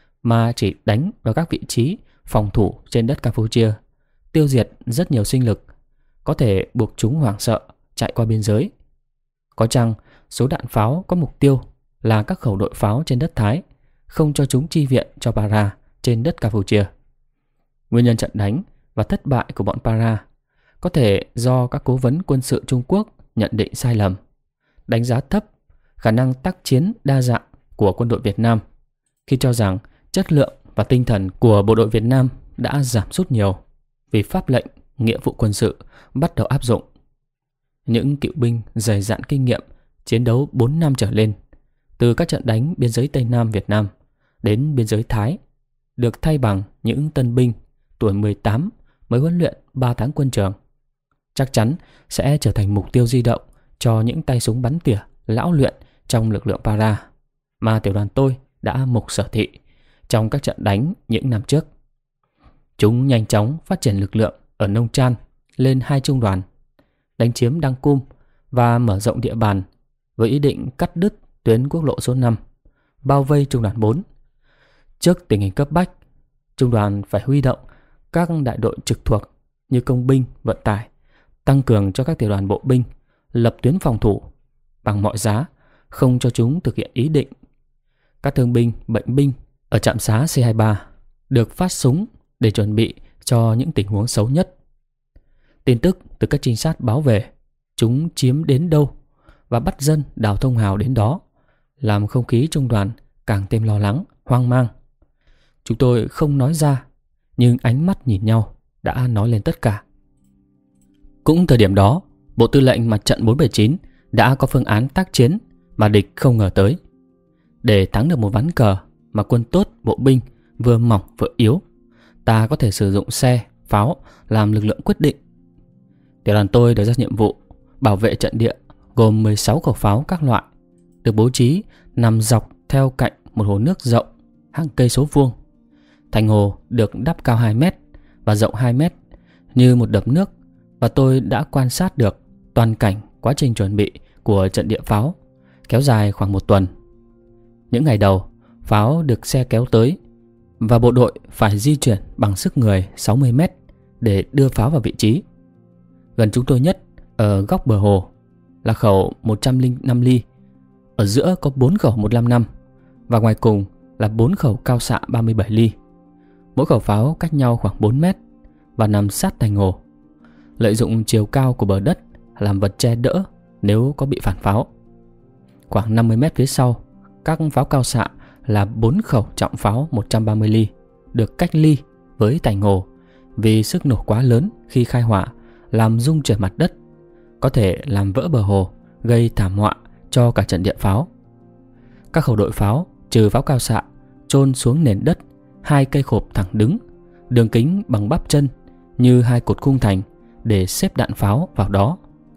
mà chỉ đánh vào các vị trí phòng thủ trên đất Campuchia, tiêu diệt rất nhiều sinh lực, có thể buộc chúng hoảng sợ chạy qua biên giới. Có chăng số đạn pháo có mục tiêu là các khẩu đội pháo trên đất Thái, không cho chúng chi viện cho Para trên đất Campuchia. Nguyên nhân trận đánh và thất bại của bọn Para có thể do các cố vấn quân sự Trung Quốc nhận định sai lầm, đánh giá thấp khả năng tác chiến đa dạng của quân đội Việt Nam, khi cho rằng chất lượng và tinh thần của bộ đội Việt Nam đã giảm sút nhiều vì pháp lệnh nghĩa vụ quân sự bắt đầu áp dụng. Những cựu binh dày dạn kinh nghiệm chiến đấu 4 năm trở lên, từ các trận đánh biên giới Tây Nam Việt Nam đến biên giới Thái, được thay bằng những tân binh tuổi 18 mới huấn luyện 3 tháng quân trường, chắc chắn sẽ trở thành mục tiêu di động cho những tay súng bắn tỉa lão luyện trong lực lượng Para mà tiểu đoàn tôi đã mục sở thị trong các trận đánh những năm trước. Chúng nhanh chóng phát triển lực lượng ở Nông Chan lên 2 trung đoàn, đánh chiếm Đăng Cung và mở rộng địa bàn với ý định cắt đứt tuyến quốc lộ số 5, bao vây trung đoàn 4. Trước tình hình cấp bách, trung đoàn phải huy động các đại đội trực thuộc như công binh, vận tải, tăng cường cho các tiểu đoàn bộ binh, lập tuyến phòng thủ bằng mọi giá, không cho chúng thực hiện ý định. Các thương binh, bệnh binh ở trạm xá C23 được phát súng để chuẩn bị cho những tình huống xấu nhất. Tin tức từ các trinh sát báo về, chúng chiếm đến đâu và bắt dân đào thông hào đến đó, làm không khí trung đoàn càng thêm lo lắng, hoang mang. Chúng tôi không nói ra, nhưng ánh mắt nhìn nhau đã nói lên tất cả. Cũng thời điểm đó, Bộ Tư lệnh Mặt trận 479 đã có phương án tác chiến mà địch không ngờ tới. Để thắng được một ván cờ mà quân tốt bộ binh vừa mỏng vừa yếu, ta có thể sử dụng xe, pháo làm lực lượng quyết định. Tiểu đoàn tôi được giao nhiệm vụ bảo vệ trận địa gồm 16 khẩu pháo các loại, được bố trí nằm dọc theo cạnh một hồ nước rộng hàng cây số vuông. Thành hồ được đắp cao 2 mét và rộng 2 mét như một đập nước, và tôi đã quan sát được toàn cảnh quá trình chuẩn bị của trận địa pháo kéo dài khoảng 1 tuần. Những ngày đầu, pháo được xe kéo tới và bộ đội phải di chuyển bằng sức người 60 mét để đưa pháo vào vị trí. Gần chúng tôi nhất, ở góc bờ hồ, là khẩu 105 ly. Ở giữa có 4 khẩu 155 và ngoài cùng là 4 khẩu cao xạ 37 ly. Mỗi khẩu pháo cách nhau khoảng 4 mét và nằm sát thành hồ, lợi dụng chiều cao của bờ đất làm vật che đỡ nếu có bị phản pháo. Khoảng 50 mét phía sau, các pháo cao xạ là 4 khẩu trọng pháo 130 ly được cách ly với thành hồ vì sức nổ quá lớn khi khai hỏa làm rung chuyển mặt đất, có thể làm vỡ bờ hồ, gây thảm họa cho cả trận địa pháo. Các khẩu đội pháo trừ pháo cao xạ chôn xuống nền đất 2 cây khộp thẳng đứng, đường kính bằng bắp chân như 2 cột khung thành để xếp đạn pháo vào đó,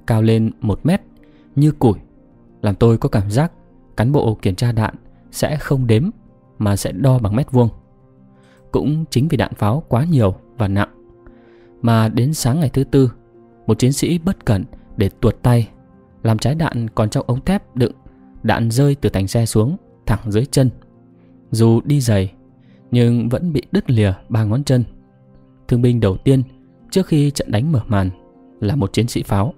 cao lên 1 mét như củi, làm tôi có cảm giác cán bộ kiểm tra đạn sẽ không đếm mà sẽ đo bằng mét vuông. Cũng chính vì đạn pháo quá nhiều và nặng mà đến sáng ngày thứ tư, một chiến sĩ bất cẩn để tuột tay, làm trái đạn còn trong ống thép đựng, đạn rơi từ thành xe xuống thẳng dưới chân. Dù đi giày nhưng vẫn bị đứt lìa 3 ngón chân. Thương binh đầu tiên trước khi trận đánh mở màn là một chiến sĩ pháo.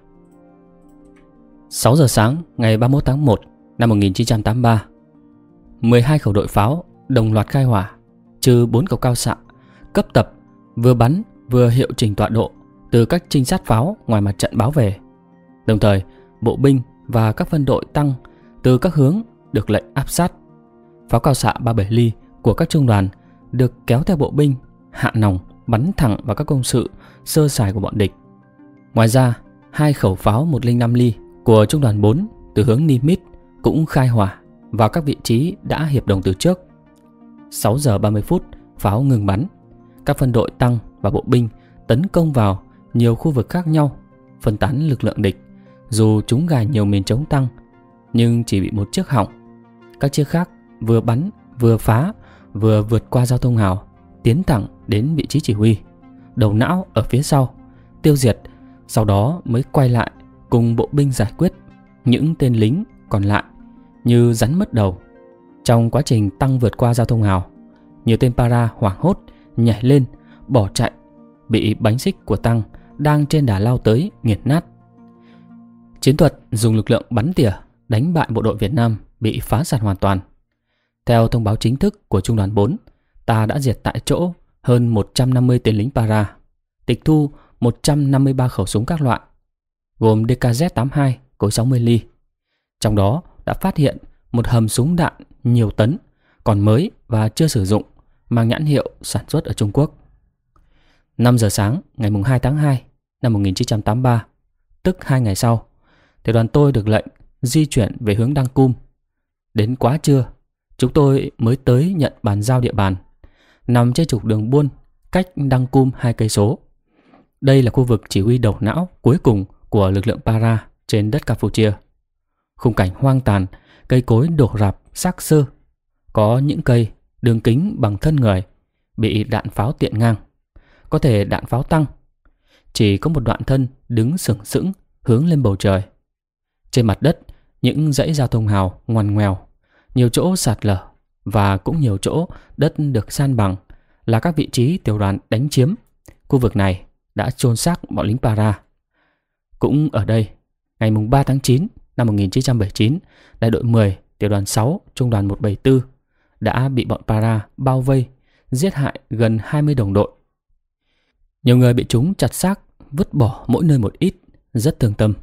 6 giờ sáng ngày 31 tháng 1 năm 1983, 12 khẩu đội pháo đồng loạt khai hỏa, trừ 4 khẩu cao xạ cấp tập vừa bắn vừa hiệu chỉnh tọa độ từ các trinh sát pháo ngoài mặt trận báo về. Đồng thời, bộ binh và các phân đội tăng từ các hướng được lệnh áp sát. Pháo cao xạ 37 ly của các trung đoàn được kéo theo bộ binh hạ nòng bắn thẳng vào các công sự sơ sài của bọn địch. Ngoài ra, 2 khẩu pháo 105 ly của trung đoàn 4 từ hướng Nimitz cũng khai hỏa vào các vị trí đã hiệp đồng từ trước. 6 giờ 30 phút, pháo ngừng bắn. Các phân đội tăng và bộ binh tấn công vào nhiều khu vực khác nhau, phân tán lực lượng địch. Dù chúng gài nhiều miền chống tăng, nhưng chỉ bị một chiếc hỏng. Các chiếc khác vừa bắn, vừa phá, vừa vượt qua giao thông hào, tiến thẳng đến vị trí chỉ huy. Đầu não ở phía sau, tiêu diệt, sau đó mới quay lại cùng bộ binh giải quyết những tên lính còn lại như rắn mất đầu. Trong quá trình tăng vượt qua giao thông hào, nhiều tên para hoảng hốt nhảy lên, bỏ chạy, bị bánh xích của tăng đang trên đà lao tới nghiền nát. Chiến thuật dùng lực lượng bắn tỉa đánh bại bộ đội Việt Nam bị phá sản hoàn toàn. Theo thông báo chính thức của Trung đoàn 4, ta đã diệt tại chỗ hơn 150 tên lính para, tịch thu 153 khẩu súng các loại, gồm DKZ-82 cối 60 ly. Trong đó đã phát hiện một hầm súng đạn nhiều tấn, còn mới và chưa sử dụng, mang nhãn hiệu sản xuất ở Trung Quốc. 5 giờ sáng ngày 2 tháng 2 năm 1983, tức 2 ngày sau, tiểu đoàn tôi được lệnh di chuyển về hướng Đăng Cum. Đến quá trưa, chúng tôi mới tới nhận bàn giao địa bàn, nằm trên trục đường buôn cách Đăng Cum 2 cây số. Đây là khu vực chỉ huy đầu não cuối cùng của lực lượng para trên đất Campuchia. Khung cảnh hoang tàn, cây cối đổ rạp xác xơ, có những cây đường kính bằng thân người bị đạn pháo tiện ngang, có thể đạn pháo tăng. Chỉ có một đoạn thân đứng sừng sững hướng lên bầu trời. Trên mặt đất, những dãy giao thông hào ngoằn ngoèo, nhiều chỗ sạt lở và cũng nhiều chỗ đất được san bằng là các vị trí tiểu đoàn đánh chiếm. Khu vực này đã chôn xác bọn lính para. Cũng ở đây, ngày 3 tháng 9 năm 1979, đại đội 10, tiểu đoàn 6, trung đoàn 174 đã bị bọn para bao vây, giết hại gần 20 đồng đội. Nhiều người bị chúng chặt xác, vứt bỏ mỗi nơi một ít, rất thương tâm.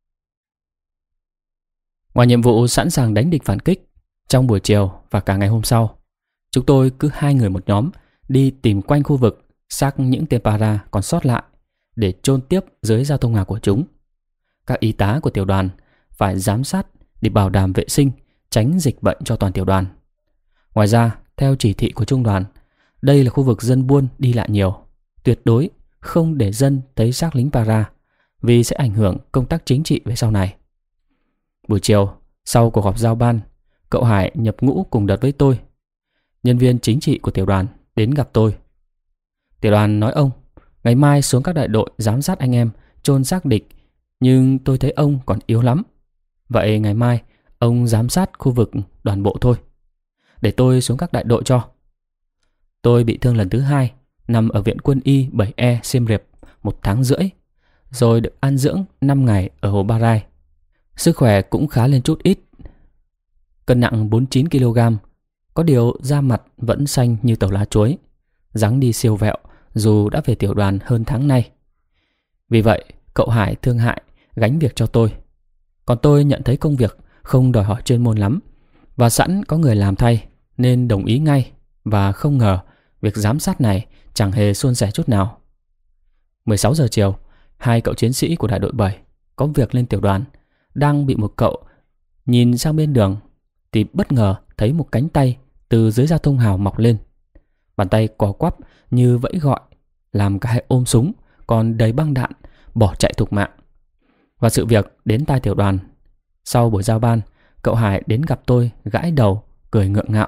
Ngoài nhiệm vụ sẵn sàng đánh địch phản kích, trong buổi chiều và cả ngày hôm sau, chúng tôi cứ 2 người một nhóm đi tìm quanh khu vực xác những tên para còn sót lại để chôn tiếp dưới giao thông hào của chúng. Các y tá của tiểu đoàn phải giám sát để bảo đảm vệ sinh, tránh dịch bệnh cho toàn tiểu đoàn. Ngoài ra, theo chỉ thị của trung đoàn, đây là khu vực dân buôn đi lại nhiều, tuyệt đối không để dân thấy xác lính para vì sẽ ảnh hưởng công tác chính trị về sau này. Buổi chiều, sau cuộc họp giao ban, cậu Hải nhập ngũ cùng đợt với tôi. Nhân viên chính trị của tiểu đoàn đến gặp tôi. Tiểu đoàn nói ông, ngày mai xuống các đại đội giám sát anh em chôn xác địch, nhưng tôi thấy ông còn yếu lắm. Vậy ngày mai ông giám sát khu vực đoàn bộ thôi, để tôi xuống các đại đội cho. Tôi bị thương lần thứ 2, nằm ở viện quân y 7E Siem Reap 1 tháng rưỡi, rồi được an dưỡng 5 ngày ở Hồ Ba Rai. Sức khỏe cũng khá lên chút ít. Cân nặng 49 kg, có điều da mặt vẫn xanh như tàu lá chuối, dáng đi siêu vẹo dù đã về tiểu đoàn hơn tháng nay. Vì vậy, cậu Hải thương hại gánh việc cho tôi. Còn tôi nhận thấy công việc không đòi hỏi chuyên môn lắm và sẵn có người làm thay nên đồng ý ngay, và không ngờ việc giám sát này chẳng hề suôn sẻ chút nào. 16 giờ chiều, 2 cậu chiến sĩ của đại đội 7 có việc lên tiểu đoàn. Đang bị một cậu nhìn sang bên đường thì bất ngờ thấy một cánh tay từ dưới giao thông hào mọc lên. Bàn tay co quắp như vẫy gọi, làm cả hai ôm súng còn đầy băng đạn bỏ chạy thục mạng. Và sự việc đến tai tiểu đoàn. Sau buổi giao ban, cậu Hải đến gặp tôi gãi đầu, cười ngượng ngạo.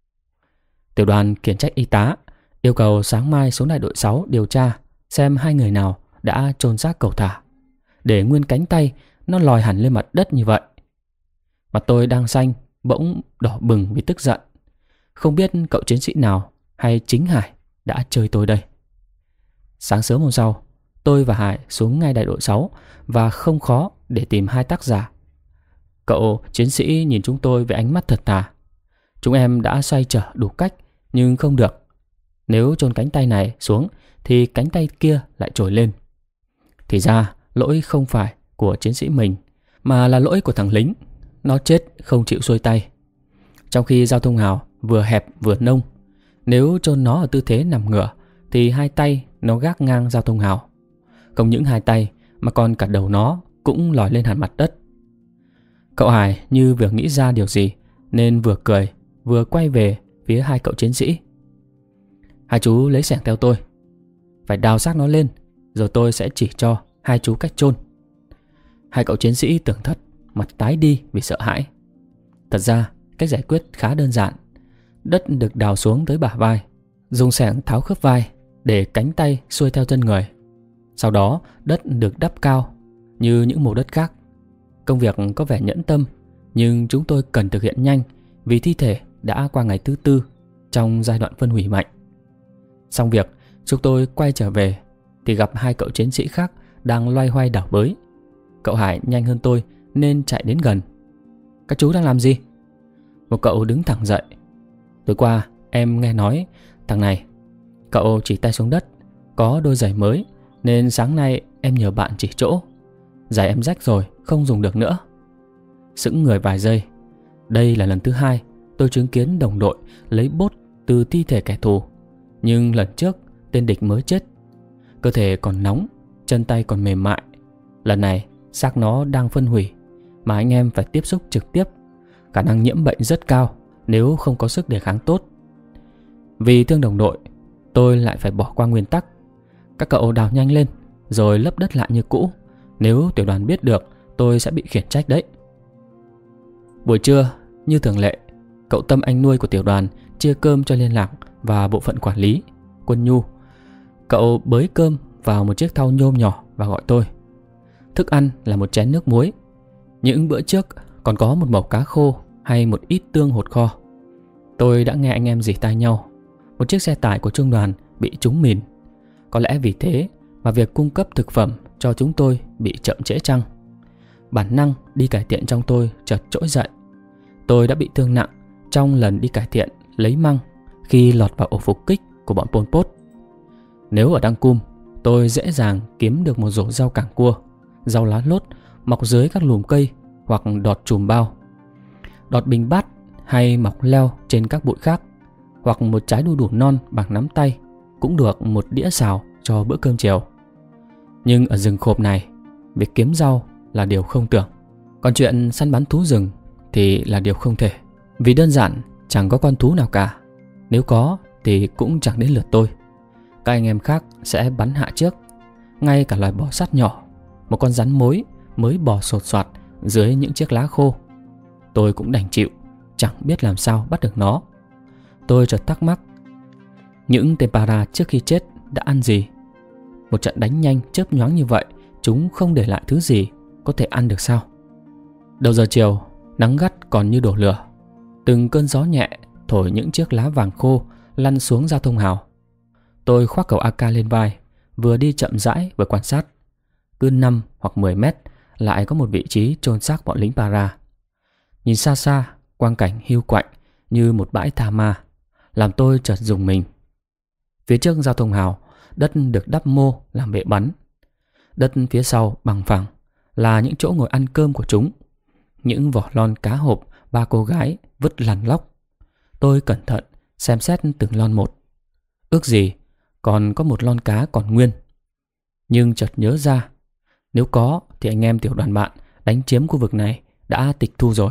Tiểu đoàn khiển trách y tá, yêu cầu sáng mai xuống đại đội 6 điều tra xem hai người nào đã chôn xác cậu Thả, để nguyên cánh tay nó lòi hẳn lên mặt đất như vậy. Mặt tôi đang xanh, bỗng đỏ bừng vì tức giận. Không biết cậu chiến sĩ nào hay chính Hải đã chơi tôi đây. Sáng sớm hôm sau, tôi và Hải xuống ngay đại đội 6 và không khó để tìm hai tác giả. Cậu chiến sĩ nhìn chúng tôi với ánh mắt thật thà. Chúng em đã xoay trở đủ cách nhưng không được. Nếu chôn cánh tay này xuống thì cánh tay kia lại trồi lên. Thì ra lỗi không phải của chiến sĩ mình, mà là lỗi của thằng lính. Nó chết không chịu xuôi tay. Trong khi dao thông hào vừa hẹp vừa nông, nếu chôn nó ở tư thế nằm ngửa thì hai tay nó gác ngang dao thông hào. Không những hai tay mà còn cả đầu nó cũng lòi lên hẳn mặt đất. Cậu Hải như vừa nghĩ ra điều gì nên vừa cười vừa quay về phía hai cậu chiến sĩ. Hai chú lấy xẻng theo tôi. Phải đào xác nó lên, rồi tôi sẽ chỉ cho hai chú cách chôn. Hai cậu chiến sĩ tưởng thất, mặt tái đi vì sợ hãi. Thật ra cách giải quyết khá đơn giản. Đất được đào xuống tới bả vai, dùng xẻng tháo khớp vai để cánh tay xuôi theo thân người. Sau đó đất được đắp cao như những mồ đất khác. Công việc có vẻ nhẫn tâm, nhưng chúng tôi cần thực hiện nhanh vì thi thể đã qua ngày thứ tư trong giai đoạn phân hủy mạnh. Xong việc, chúng tôi quay trở về thì gặp hai cậu chiến sĩ khác đang loay hoay đào bới. Cậu Hải nhanh hơn tôi nên chạy đến gần. Các chú đang làm gì? Một cậu đứng thẳng dậy. Tối qua em nghe nói thằng này. Cậu chỉ tay xuống đất. Có đôi giày mới nên sáng nay em nhờ bạn chỉ chỗ. Giày em rách rồi, không dùng được nữa. Sững người vài giây. Đây là lần thứ hai tôi chứng kiến đồng đội lấy bốt từ thi thể kẻ thù. Nhưng lần trước tên địch mới chết. Cơ thể còn nóng, chân tay còn mềm mại. Lần này xác nó đang phân hủy, mà anh em phải tiếp xúc trực tiếp. Khả năng nhiễm bệnh rất cao nếu không có sức đề kháng tốt. Vì thương đồng đội, tôi lại phải bỏ qua nguyên tắc. Các cậu đào nhanh lên rồi lấp đất lại như cũ. Nếu tiểu đoàn biết được, tôi sẽ bị khiển trách đấy. Buổi trưa, như thường lệ, cậu Tâm anh nuôi của tiểu đoàn chia cơm cho liên lạc và bộ phận quản lý, quân nhu. Cậu bới cơm vào một chiếc thau nhôm nhỏ và gọi tôi. Thức ăn là một chén nước muối. Những bữa trước còn có một mẩu cá khô hay một ít tương hột kho. Tôi đã nghe anh em rỉ tai nhau. Một chiếc xe tải của trung đoàn bị trúng mìn. Có lẽ vì thế mà việc cung cấp thực phẩm cho chúng tôi bị chậm trễ chăng? Bản năng đi cải thiện trong tôi chợt trỗi dậy. Tôi đã bị thương nặng trong lần đi cải thiện lấy măng khi lọt vào ổ phục kích của bọn Pol Pot. Nếu ở Đăng Cum, tôi dễ dàng kiếm được một rổ rau cảng cua, rau lá lốt mọc dưới các lùm cây hoặc đọt chùm bao, đọt bình bát hay mọc leo trên các bụi khác, hoặc một trái đu đủ non bằng nắm tay cũng được một đĩa xào cho bữa cơm chiều. Nhưng ở rừng khộp này, việc kiếm rau là điều không tưởng. Còn chuyện săn bắn thú rừng thì là điều không thể. Vì đơn giản chẳng có con thú nào cả. Nếu có thì cũng chẳng đến lượt tôi. Các anh em khác sẽ bắn hạ trước. Ngay cả loài bò sát nhỏ, một con rắn mối mới bò sột soạt dưới những chiếc lá khô, tôi cũng đành chịu, chẳng biết làm sao bắt được nó. Tôi chợt thắc mắc, những tên para trước khi chết đã ăn gì? Một trận đánh nhanh chớp nhoáng như vậy, chúng không để lại thứ gì có thể ăn được sao? Đầu giờ chiều, nắng gắt còn như đổ lửa. Từng cơn gió nhẹ thổi những chiếc lá vàng khô lăn xuống giao thông hào. Tôi khoác khẩu AK lên vai, vừa đi chậm rãi vừa quan sát. Cứ 5 hoặc 10 mét lại có một vị trí chôn xác bọn lính para. Nhìn xa xa, quang cảnh hiu quạnh như một bãi tha ma, làm tôi chợt rùng mình. Phía trước giao thông hào, đất được đắp mô làm bệ bắn. Đất phía sau bằng phẳng là những chỗ ngồi ăn cơm của chúng. Những vỏ lon cá hộp ba cô gái vứt lằn lóc. Tôi cẩn thận xem xét từng lon một. Ước gì còn có một lon cá còn nguyên. Nhưng chợt nhớ ra, nếu có thì anh em tiểu đoàn bạn đánh chiếm khu vực này đã tịch thu rồi.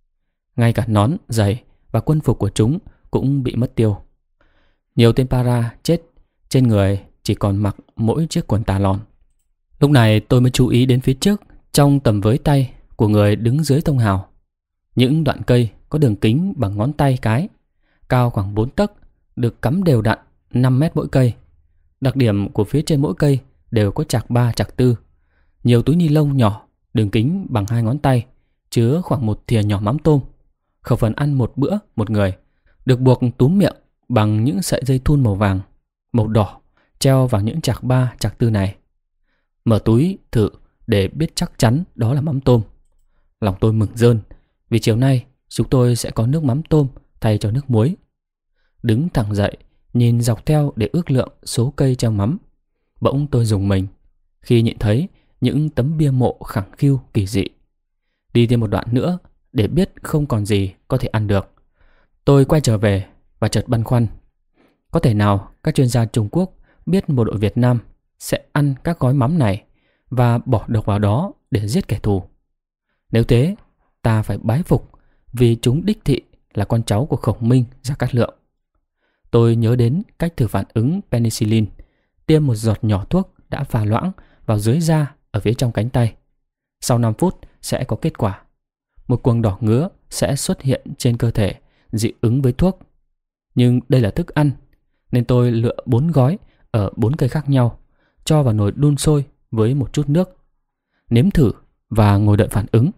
Ngay cả nón, giày và quân phục của chúng cũng bị mất tiêu. Nhiều tên para chết, trên người chỉ còn mặc mỗi chiếc quần tà lòn. Lúc này tôi mới chú ý đến phía trước trong tầm với tay của người đứng dưới tông hào. Những đoạn cây có đường kính bằng ngón tay cái, cao khoảng 4 tấc, được cắm đều đặn 5 mét mỗi cây. Đặc điểm của phía trên mỗi cây đều có chạc 3, chạc 4. Nhiều túi ni lông nhỏ, đường kính bằng 2 ngón tay, chứa khoảng 1 thìa nhỏ mắm tôm. Khẩu phần ăn một bữa một người, được buộc túm miệng bằng những sợi dây thun màu vàng, màu đỏ, treo vào những chạc 3, chạc 4 này. Mở túi thử để biết chắc chắn đó là mắm tôm. Lòng tôi mừng rơn, vì chiều nay chúng tôi sẽ có nước mắm tôm thay cho nước muối. Đứng thẳng dậy, nhìn dọc theo để ước lượng số cây treo mắm. Bỗng tôi rùng mình khi nhìn thấy những tấm bia mộ khẳng khiu kỳ dị. Đi thêm một đoạn nữa để biết không còn gì có thể ăn được, tôi quay trở về và chợt băn khoăn. Có thể nào các chuyên gia Trung Quốc biết bộ đội Việt Nam sẽ ăn các gói mắm này và bỏ độc vào đó để giết kẻ thù? Nếu thế, ta phải bái phục, vì chúng đích thị là con cháu của Khổng Minh, Gia Cát Lượng. Tôi nhớ đến cách thử phản ứng penicillin, tiêm một giọt nhỏ thuốc đã pha loãng vào dưới da ở phía trong cánh tay. Sau 5 phút sẽ có kết quả. Một quầng đỏ ngứa sẽ xuất hiện trên cơ thể dị ứng với thuốc. Nhưng đây là thức ăn, nên tôi lựa 4 gói ở 4 cây khác nhau, cho vào nồi đun sôi với một chút nước, nếm thử và ngồi đợi phản ứng.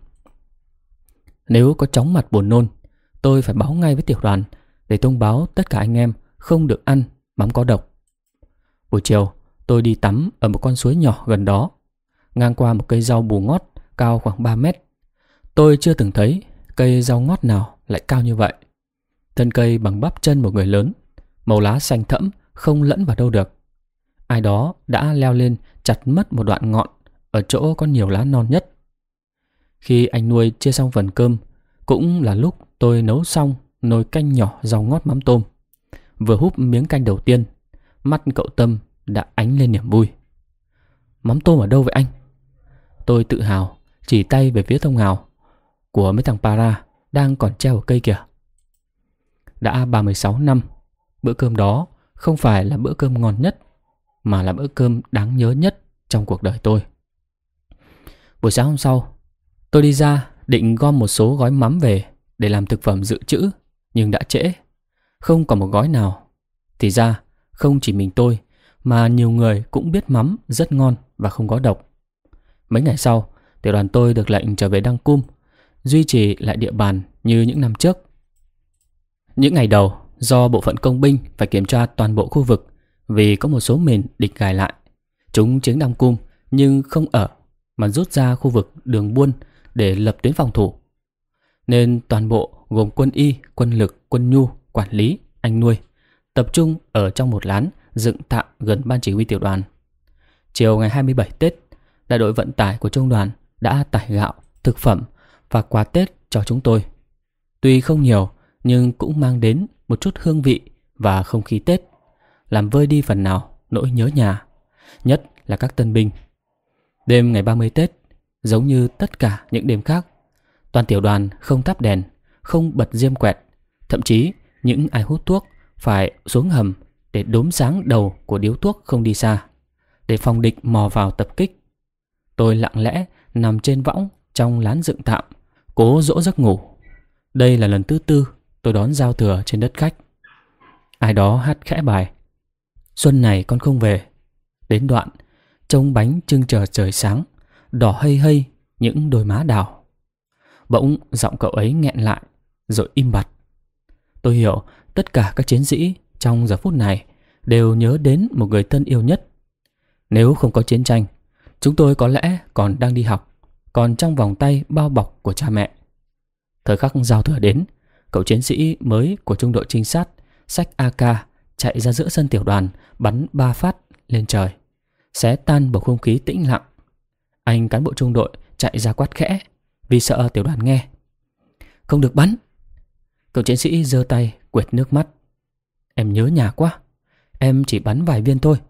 Nếu có chóng mặt buồn nôn, tôi phải báo ngay với tiểu đoàn để thông báo tất cả anh em không được ăn mắm có độc. Buổi chiều, tôi đi tắm ở một con suối nhỏ gần đó, ngang qua một cây rau bù ngót cao khoảng 3 mét. Tôi chưa từng thấy cây rau ngót nào lại cao như vậy. Thân cây bằng bắp chân một người lớn, màu lá xanh thẫm không lẫn vào đâu được. Ai đó đã leo lên chặt mất một đoạn ngọn ở chỗ có nhiều lá non nhất. Khi anh nuôi chia xong phần cơm, cũng là lúc tôi nấu xong nồi canh nhỏ rau ngót mắm tôm. Vừa húp miếng canh đầu tiên, mắt cậu Tâm đã ánh lên niềm vui. Mắm tôm ở đâu vậy anh? Tôi tự hào chỉ tay về phía thông hào của mấy thằng para đang còn treo ở cây kìa. Đã 36 năm, bữa cơm đó không phải là bữa cơm ngon nhất, mà là bữa cơm đáng nhớ nhất trong cuộc đời tôi. Buổi sáng hôm sau, tôi đi ra định gom một số gói mắm về để làm thực phẩm dự trữ, nhưng đã trễ. Không còn một gói nào. Thì ra, không chỉ mình tôi, mà nhiều người cũng biết mắm rất ngon và không có độc. Mấy ngày sau, tiểu đoàn tôi được lệnh trở về Đăng Cung, duy trì lại địa bàn như những năm trước. Những ngày đầu, do bộ phận công binh phải kiểm tra toàn bộ khu vực vì có một số mìn địch gài lại. Chúng chiếm Đăng Cung nhưng không ở, mà rút ra khu vực đường buôn để lập tuyến phòng thủ. Nên toàn bộ gồm quân y, quân lực, quân nhu, quản lý, anh nuôi tập trung ở trong một lán dựng tạm gần ban chỉ huy tiểu đoàn. Chiều ngày 27 Tết, đại đội vận tải của trung đoàn đã tải gạo, thực phẩm và quà Tết cho chúng tôi. Tuy không nhiều nhưng cũng mang đến một chút hương vị và không khí Tết, làm vơi đi phần nào nỗi nhớ nhà, nhất là các tân binh. Đêm ngày 30 Tết, giống như tất cả những đêm khác, toàn tiểu đoàn không thắp đèn, không bật diêm quẹt, thậm chí những ai hút thuốc phải xuống hầm để đốm sáng đầu của điếu thuốc không đi xa, để phòng địch mò vào tập kích. Tôi lặng lẽ nằm trên võng trong lán dựng tạm, cố dỗ giấc ngủ. Đây là lần thứ 4 tôi đón giao thừa trên đất khách. Ai đó hát khẽ bài "Xuân này con không về", đến đoạn trông bánh trưng chờ trời sáng, đỏ hây hây những đôi má đào. Bỗng giọng cậu ấy nghẹn lại rồi im bặt. Tôi hiểu tất cả các chiến sĩ trong giờ phút này đều nhớ đến một người thân yêu nhất. Nếu không có chiến tranh, chúng tôi có lẽ còn đang đi học, còn trong vòng tay bao bọc của cha mẹ. Thời khắc giao thừa đến, cậu chiến sĩ mới của trung đội trinh sát xách AK chạy ra giữa sân tiểu đoàn, bắn 3 phát lên trời, xé tan bầu không khí tĩnh lặng. Anh cán bộ trung đội chạy ra quát khẽ vì sợ tiểu đoàn nghe. "Không được bắn!" Cậu chiến sĩ giơ tay quệt nước mắt. "Em nhớ nhà quá, em chỉ bắn vài viên thôi."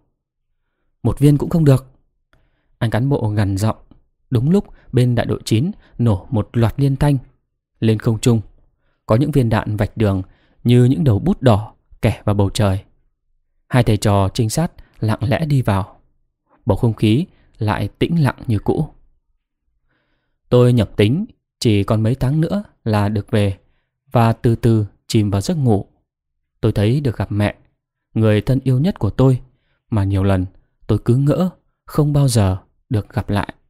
"1 viên cũng không được." Anh cán bộ gằn giọng. Đúng lúc bên đại đội 9 nổ một loạt liên thanh. Lên không trung, có những viên đạn vạch đường như những đầu bút đỏ kẻ vào bầu trời. 2 thầy trò trinh sát lặng lẽ đi vào. Bầu không khí lại tĩnh lặng như cũ. Tôi nhẩm tính chỉ còn mấy tháng nữa là được về và từ từ chìm vào giấc ngủ. Tôi thấy được gặp mẹ, người thân yêu nhất của tôi mà nhiều lần tôi cứ ngỡ không bao giờ được gặp lại.